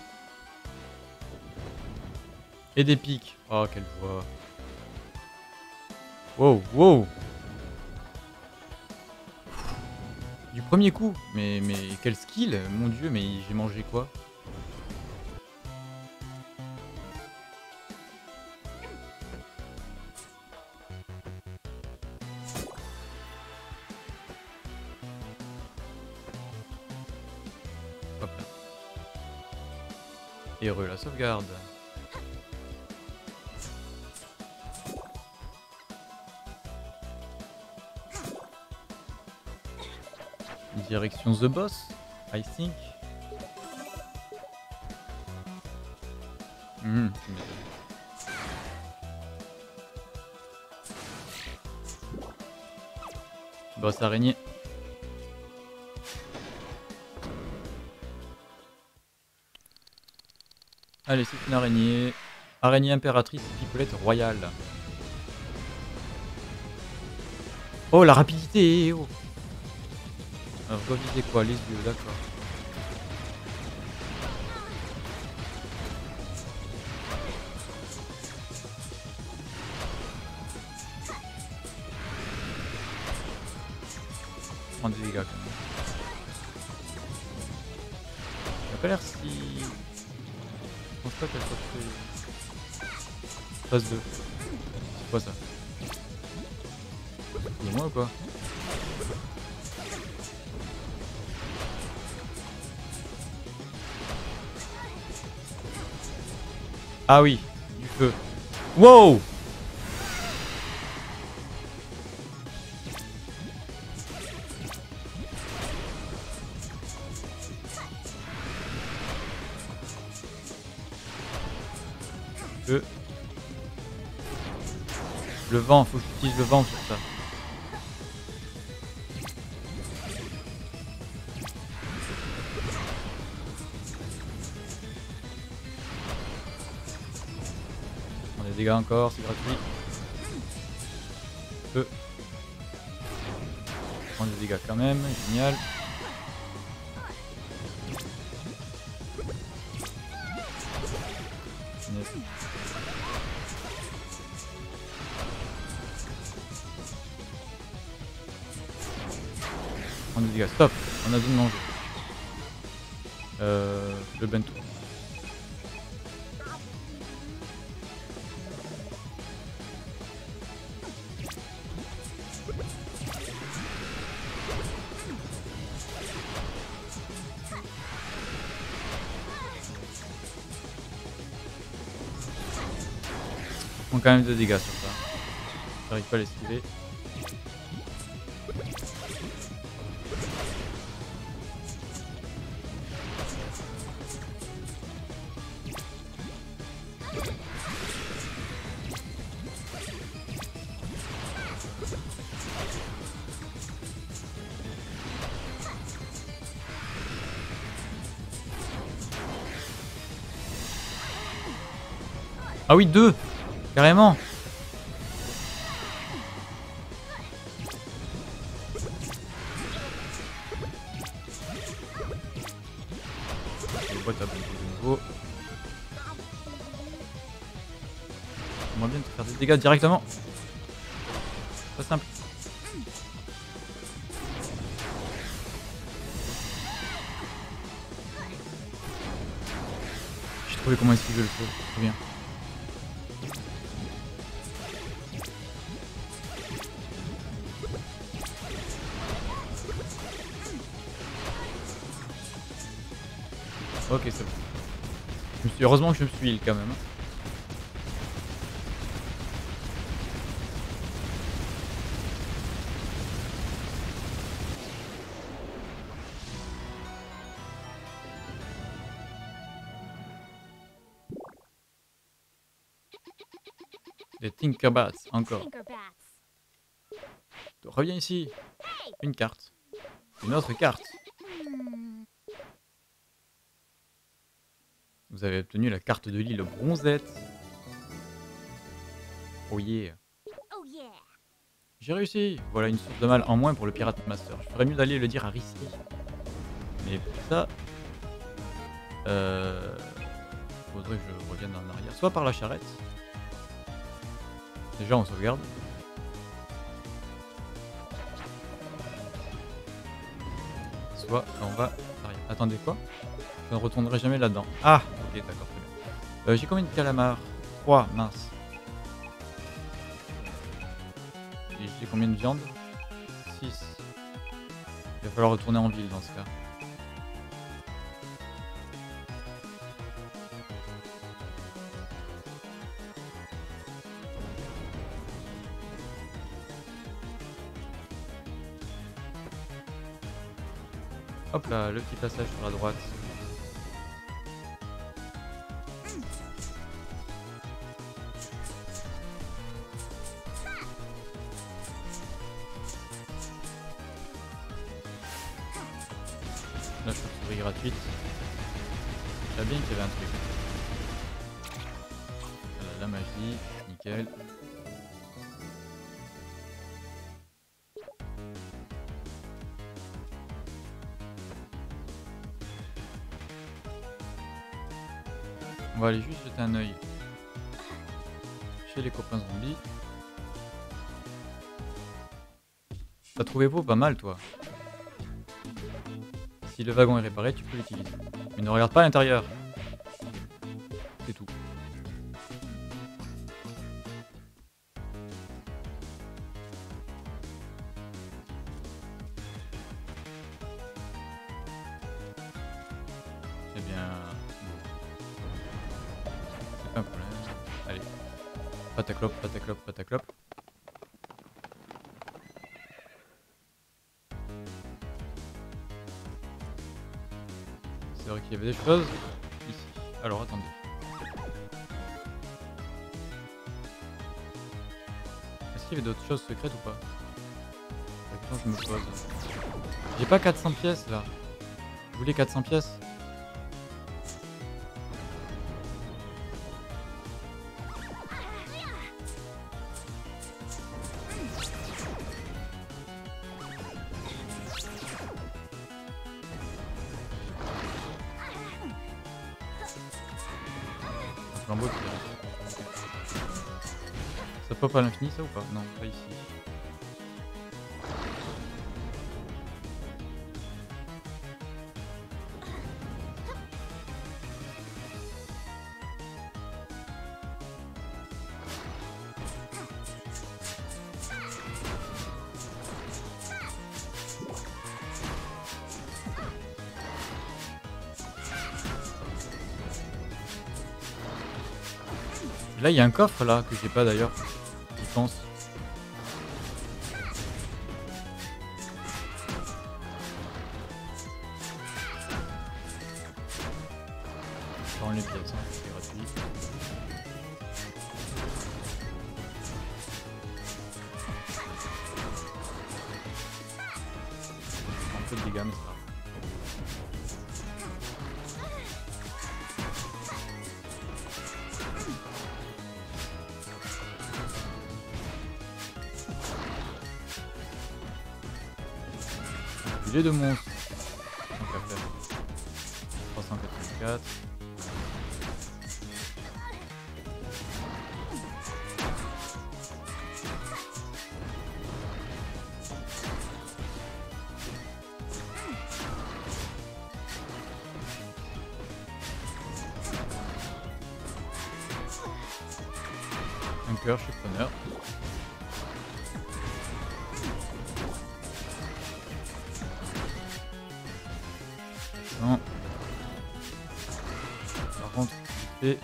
Speaker 1: Et des pics. Oh, quelle joie. Wow, wow. Du premier coup. Mais, mais quel skill. Mon dieu, mais j'ai mangé quoi? Hop là. Heureux la sauvegarde. Direction The Boss, I think. Mmh. Boss araignée. Allez, c'est une araignée. Araignée impératrice pipelette royale. Oh, la rapidité. Oh. Alors, je dois viser quoi? Les yeux, d'accord. Prends des dégâts quand même. Elle a pas l'air si... Je pense pas qu'elle soit très... Phase deux. C'est quoi ça? C'est moi ou quoi? Ah oui, du feu. Wow! Feu. Le vent, faut que j'utilise le vent sur ça. On a des dégâts encore, c'est gratuit. Feu. On a des dégâts quand même, génial. On a des dégâts, stop, on a besoin de manger. Euh, le bento. Ils font quand même de dégâts sur ça. J'arrive pas à l'esquiver. Ah oui, deux! Carrément! Les boîtes à bomber de nouveau. J'aimerais bien te faire des dégâts directement. Pas simple. J'ai trouvé comment esquiver le feu. Très bien. Ok, c'est bon. Je me suis... Heureusement que je me suis heal quand même. Des Tinkerbats, encore.
Speaker 2: Tinkerbats.
Speaker 1: Reviens ici. Une carte. Une autre carte.
Speaker 2: Hmm.
Speaker 1: Vous avez obtenu la carte de l'île Bronzette. Oh yeah.
Speaker 2: Oh yeah.
Speaker 1: J'ai réussi. Voilà une source de mal en moins pour le Pirate Master. Je ferais mieux d'aller le dire à Risky. Mais pour ça... Euh... Faudrait que je revienne en arrière. Soit par la charrette. Déjà on sauvegarde. Soit on va... Arrière. Attendez quoi? Je ne retournerai jamais là-dedans. Ah ok d'accord très bien. Euh, J'ai combien de calamars? trois, mince. Et j'ai combien de viande? six. Il va falloir retourner en ville dans ce cas. Hop là, le petit passage sur la droite. La chauve-souris gratuite. Je savais bien qu'il y avait un truc. Voilà, la magie, nickel. On va aller juste jeter un œil chez les copains zombies. T'as trouvé beau pas mal toi. Si le wagon est réparé, tu peux l'utiliser. Mais ne regarde pas à l'intérieur. C'est tout. C'est bien. C'est pas un problème. Allez. Pataclope, pataclope, pataclope. C'est vrai qu'il y avait des choses ici. Alors attendez. Est-ce qu'il y avait d'autres choses secrètes ou pas? C'est la question que je me pose. J'ai pas quatre cents pièces là. Vous voulez quatre cents pièces? Un flambeau qui ça pop à l'infini ça ou pas? Non, pas ici. Là il y a un coffre là que j'ai pas d'ailleurs. Je pense. Je prends les pièces, hein, c'est gratuit. Un peu de dégâts mais ça va. J'ai de monstres. Donc à faire trois cent quatre-vingt-quatre. Un cœur, je suis preneur. Non. Par contre, vite fait.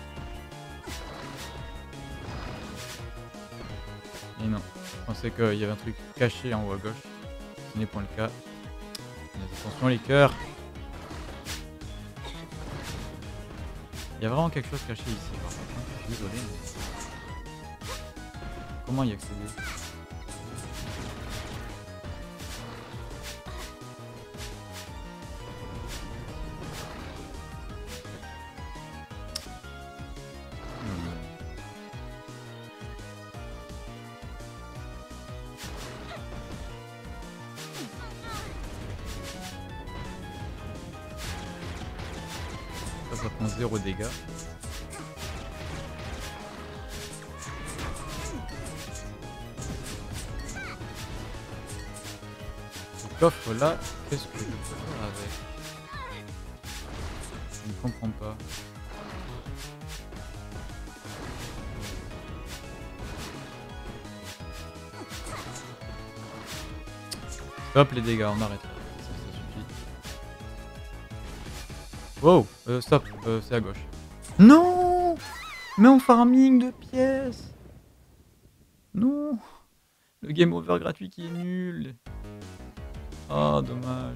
Speaker 1: Et non. Je pensais qu'il y avait un truc caché en haut à gauche. Ce n'est point le cas. Mais attention les cœurs. Il y a vraiment quelque chose caché ici. Par contre, hein. Désolé. Mais... comment y accéder? Hmm. Ça, ça prend zéro dégâts. Ce coffre là, qu'est-ce que je peux faire avec? Je ne comprends pas. Stop les dégâts, on arrête là. Ça, ça suffit. Wow, euh, stop, euh, c'est à gauche. Non! Mais en farming de pièces! Non! Le game over gratuit qui est nul! Oh, dommage.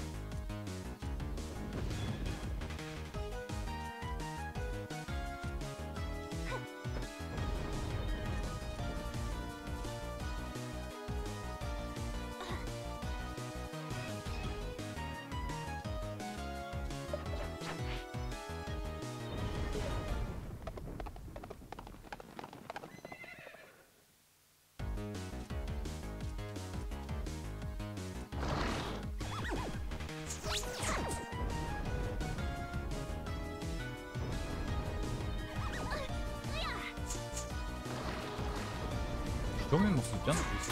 Speaker 1: Je tourne mon soutien en plus.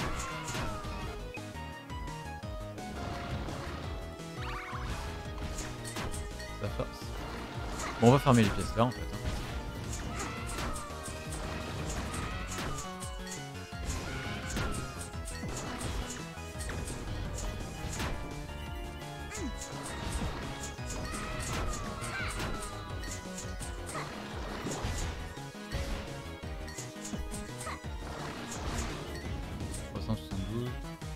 Speaker 1: Ça force. Bon, on va farmer les pièces là en fait. Hein. trois cent soixante-douze.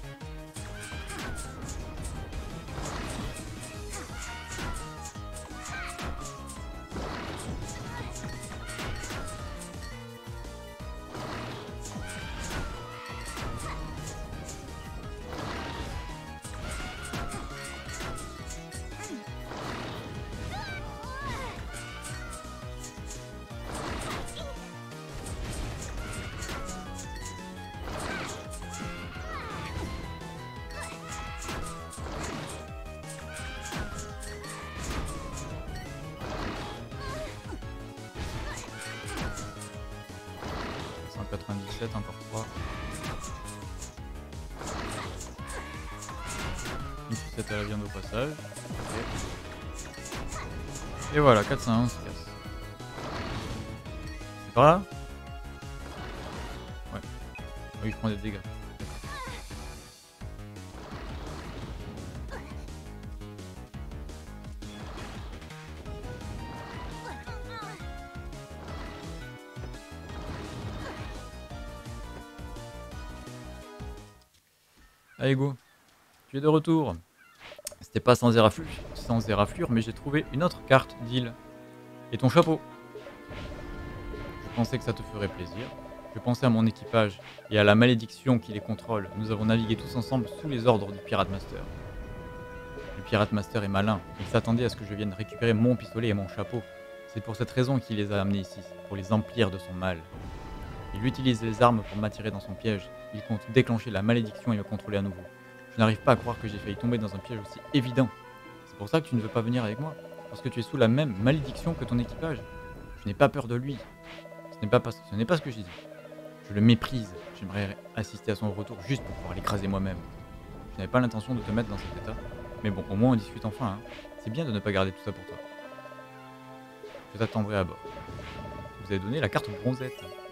Speaker 1: cent quatre-vingt-dix-sept, encore trois. Une sucette à la viande au passage. Okay. Et voilà, quatre cent onze casse. C'est par là? Ouais. Oui, je prends des dégâts. Allez go, tu es de retour. C'était pas sans éraflure, sans éraflure, mais j'ai trouvé une autre carte d'île. Et ton chapeau. Je pensais que ça te ferait plaisir. Je pensais à mon équipage et à la malédiction qui les contrôle. Nous avons navigué tous ensemble sous les ordres du Pirate Master. Le Pirate Master est malin. Il s'attendait à ce que je vienne récupérer mon pistolet et mon chapeau. C'est pour cette raison qu'il les a amenés ici, pour les emplir de son mal. Il utilise les armes pour m'attirer dans son piège. Il compte déclencher la malédiction et me contrôler à nouveau. Je n'arrive pas à croire que j'ai failli tomber dans un piège aussi évident. C'est pour ça que tu ne veux pas venir avec moi. Parce que tu es sous la même malédiction que ton équipage. Je n'ai pas peur de lui. Ce n'est pas, pas, ce n'est pas ce que j'ai dit. Je le méprise. J'aimerais assister à son retour juste pour pouvoir l'écraser moi-même. Je n'avais pas l'intention de te mettre dans cet état. Mais bon, au moins on discute enfin. Hein. C'est bien de ne pas garder tout ça pour toi. Je t'attendrai à bord. Vous avez donné la carte bronzette.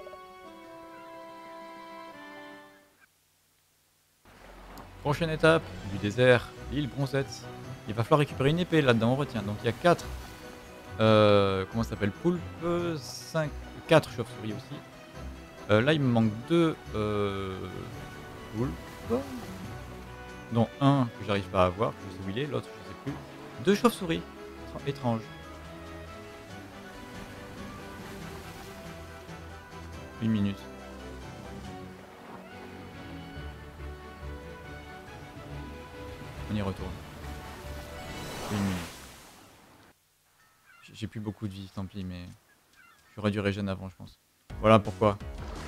Speaker 1: Prochaine étape du désert, l'île Bronzette. Il va falloir récupérer une épée là-dedans, on retient. Donc il y a quatre. Euh, comment ça s'appelle? Poulpe, cinq, quatre chauves-souris aussi. Euh, là il me manque deux euh, poulpes. Dont un que j'arrive pas à voir, je sais où il est, l'autre je sais plus. Deux chauves-souris. Étrange. Une minute. On y retourne. Une minute. J'ai plus beaucoup de vie, tant pis, mais j'aurais dû régène avant, je pense. Voilà pourquoi.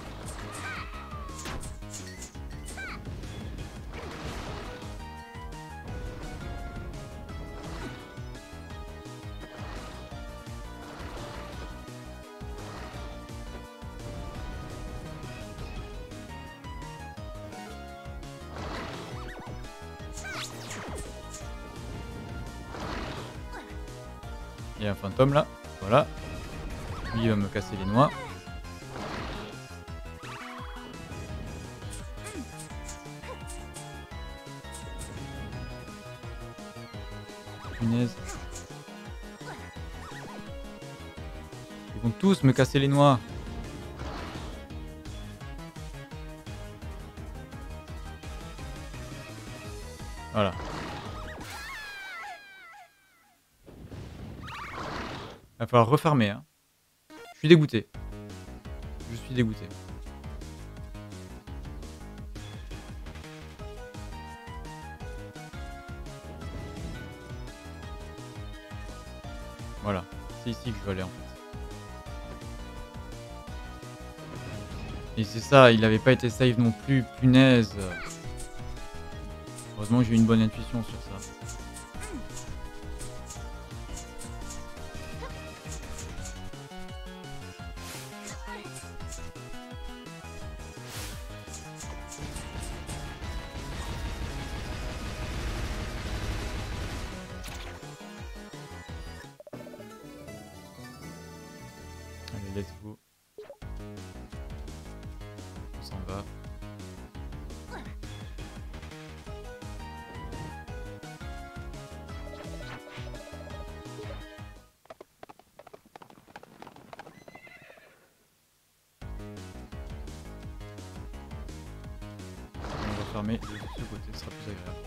Speaker 1: Il y a un fantôme là, voilà. Lui il va me casser les noix. Punaise. Ils vont tous me casser les noix. Voilà. Il va falloir refarmer. Hein. Je suis dégoûté. Je suis dégoûté. Voilà. C'est ici que je veux aller en fait. Et c'est ça, il avait pas été save non plus. Punaise. Heureusement que j'ai eu une bonne intuition sur ça. Allez, let's go. On s'en va. On va fermer de ce côté, ce sera plus agréable.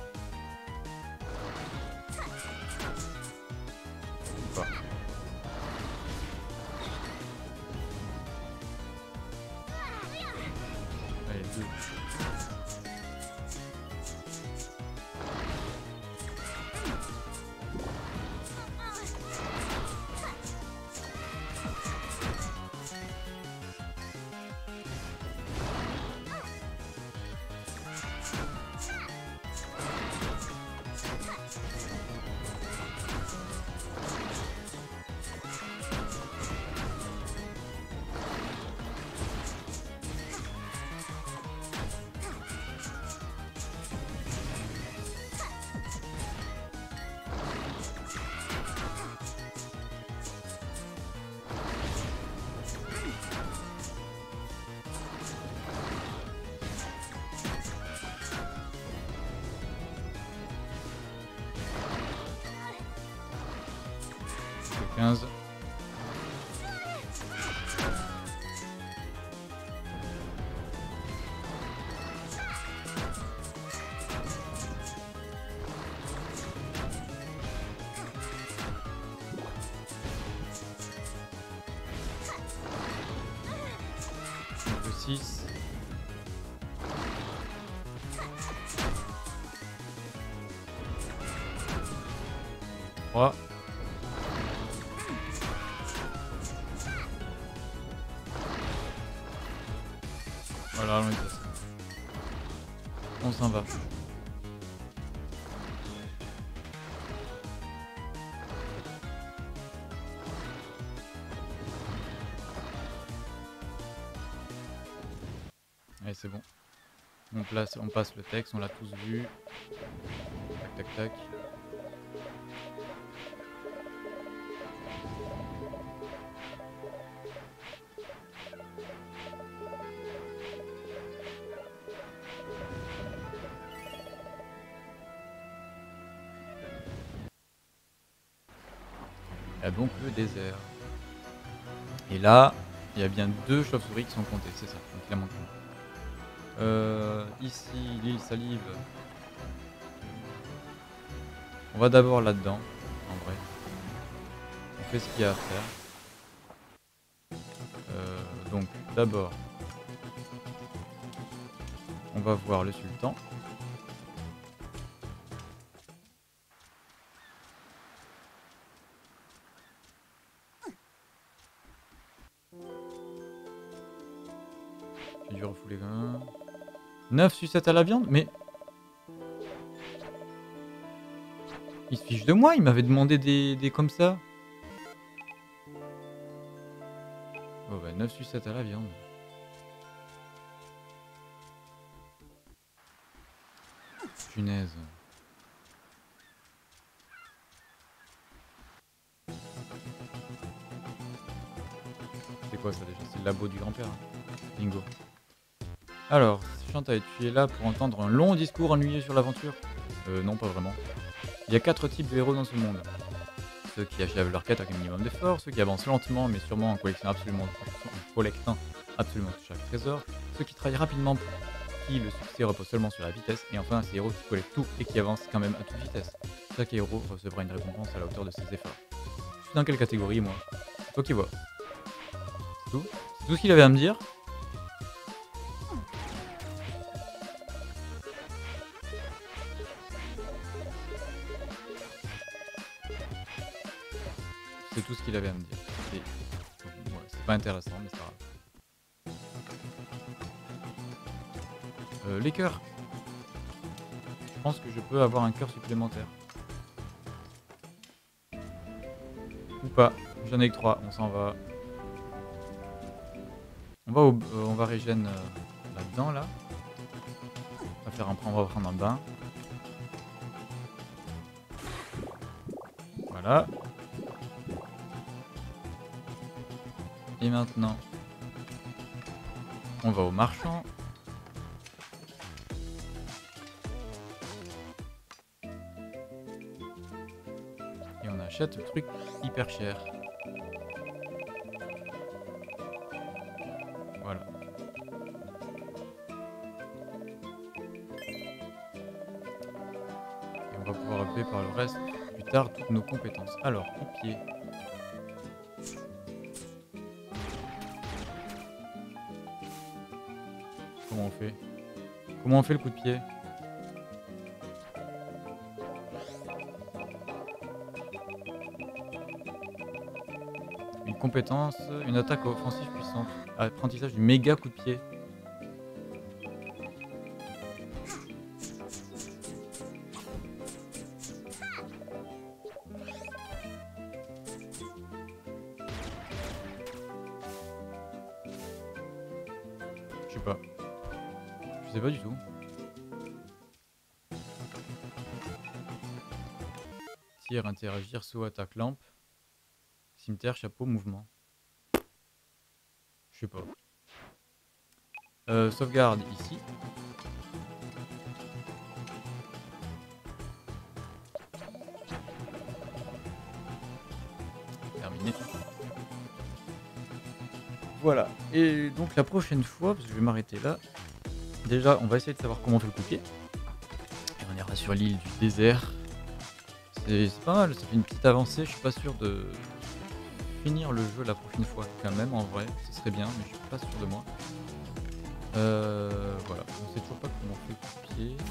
Speaker 1: Pas. Allez, deux. quinze. six. trois. Voilà, on est passé. On s'en va. Allez, c'est bon. On, place, on passe le texte, on l'a tous vu. Tac, tac, tac. Il y a donc le désert. Et là, il y a bien deux chauves-souris qui sont comptées, c'est ça. Donc il a manqué. Euh, ici, l'île Salive. On va d'abord là-dedans, en vrai. On fait ce qu'il y a à faire. Euh, donc, d'abord, on va voir le sultan. dû refouler quand même. neuf sucettes à la viande? Mais... Il se fiche de moi, il m'avait demandé des, des comme ça. Oh bah neuf sucettes à la viande. Punaise. C'est quoi ça déjà? C'est le labo du grand-père. Hein. Bingo. Alors, Shantae, tu es là pour entendre un long discours ennuyé sur l'aventure? Euh, non, pas vraiment. Il y a quatre types de héros dans ce monde. Ceux qui achèvent leur quête avec un minimum d'effort, ceux qui avancent lentement mais sûrement en collectionnant absolument, en collectant absolument chaque trésor, ceux qui travaillent rapidement pour qui le succès repose seulement sur la vitesse, et enfin ces héros qui collectent tout et qui avancent quand même à toute vitesse. Chaque héros recevra une récompense à la hauteur de ses efforts. Je suis dans quelle catégorie moi? C'est toi qui vois. C'est tout? C'est tout ce qu'il avait à me dire? C'est tout ce qu'il avait à me dire. C'est ouais, pas intéressant, mais c'est pas grave. Euh, les cœurs. Je pense que je peux avoir un cœur supplémentaire. Ou pas. J'en ai que trois, on s'en va. On va, au, euh, on va régène euh, là-dedans, là. On va, faire un, on va prendre un bain. Voilà. Et maintenant, on va au marchand. Et on achète le truc hyper cher. Voilà. Et on va pouvoir upper par le reste plus tard toutes nos compétences. Alors, coup de pied. Comment on fait? Comment on fait le coup de pied? Une compétence, une attaque offensive puissante. Apprentissage du méga coup de pied. Je sais pas. Je sais pas du tout. Tir, interagir, saut, attaque, lampe. Cimetière, chapeau, mouvement. Je sais pas. Euh, sauvegarde ici. Terminé. Voilà. Et donc la prochaine fois, parce que je vais m'arrêter là. Déjà, on va essayer de savoir comment on fait le coup de pied. Et on ira sur l'île du désert. C'est pas mal, ça fait une petite avancée. Je suis pas sûr de finir le jeu la prochaine fois quand même, en vrai. Ce serait bien, mais je suis pas sûr de moi. Euh, voilà, on sait toujours pas comment on fait le coup de pied.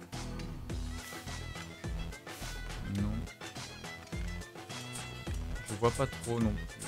Speaker 1: Non. Je vois pas trop non plus.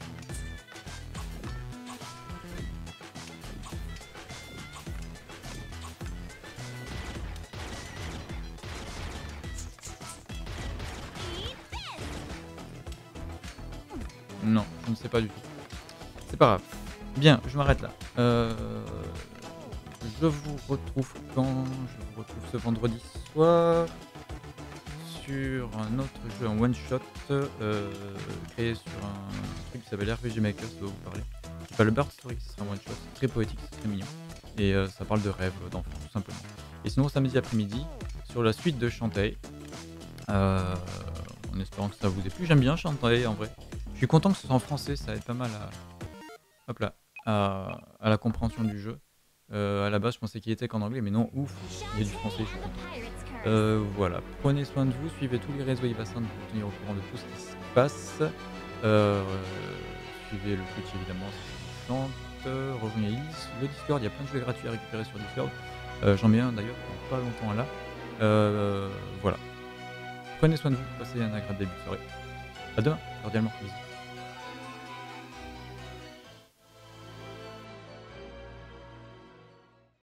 Speaker 1: Non, je ne sais pas du tout. C'est pas grave. Bien, je m'arrête là. Euh, je vous retrouve quand? Je vous retrouve ce vendredi soir sur un autre jeu, un one shot euh, créé sur un truc qui s'appelle R P G Maker, ça doit vous parler. C'est pas le Bird Story, ce sera un one shot, c'est très poétique, c'est très mignon. Et euh, ça parle de rêves d'enfants, tout simplement. Et sinon, samedi après-midi, sur la suite de Shantae, euh, en espérant que ça vous ait plu. J'aime bien Shantae en vrai. Je suis content que ce soit en français, ça aide pas mal à, hop là, à, à la compréhension du jeu. Euh, à la base, je pensais qu'il était qu'en anglais, mais non, ouf, il y a du français, je suis content. Euh, voilà, prenez soin de vous, suivez tous les réseaux Ibasan pour vous tenir au courant de tout ce qui se passe. Euh, suivez le Twitch évidemment si ça vous chante. Rejoignez Elise, le Discord, il y a plein de jeux gratuits à récupérer sur Discord. Euh, J'en mets un d'ailleurs pour pas longtemps là. Euh, voilà. Prenez soin de vous, passez un agréable début de soirée. A demain, cordialement, bisous.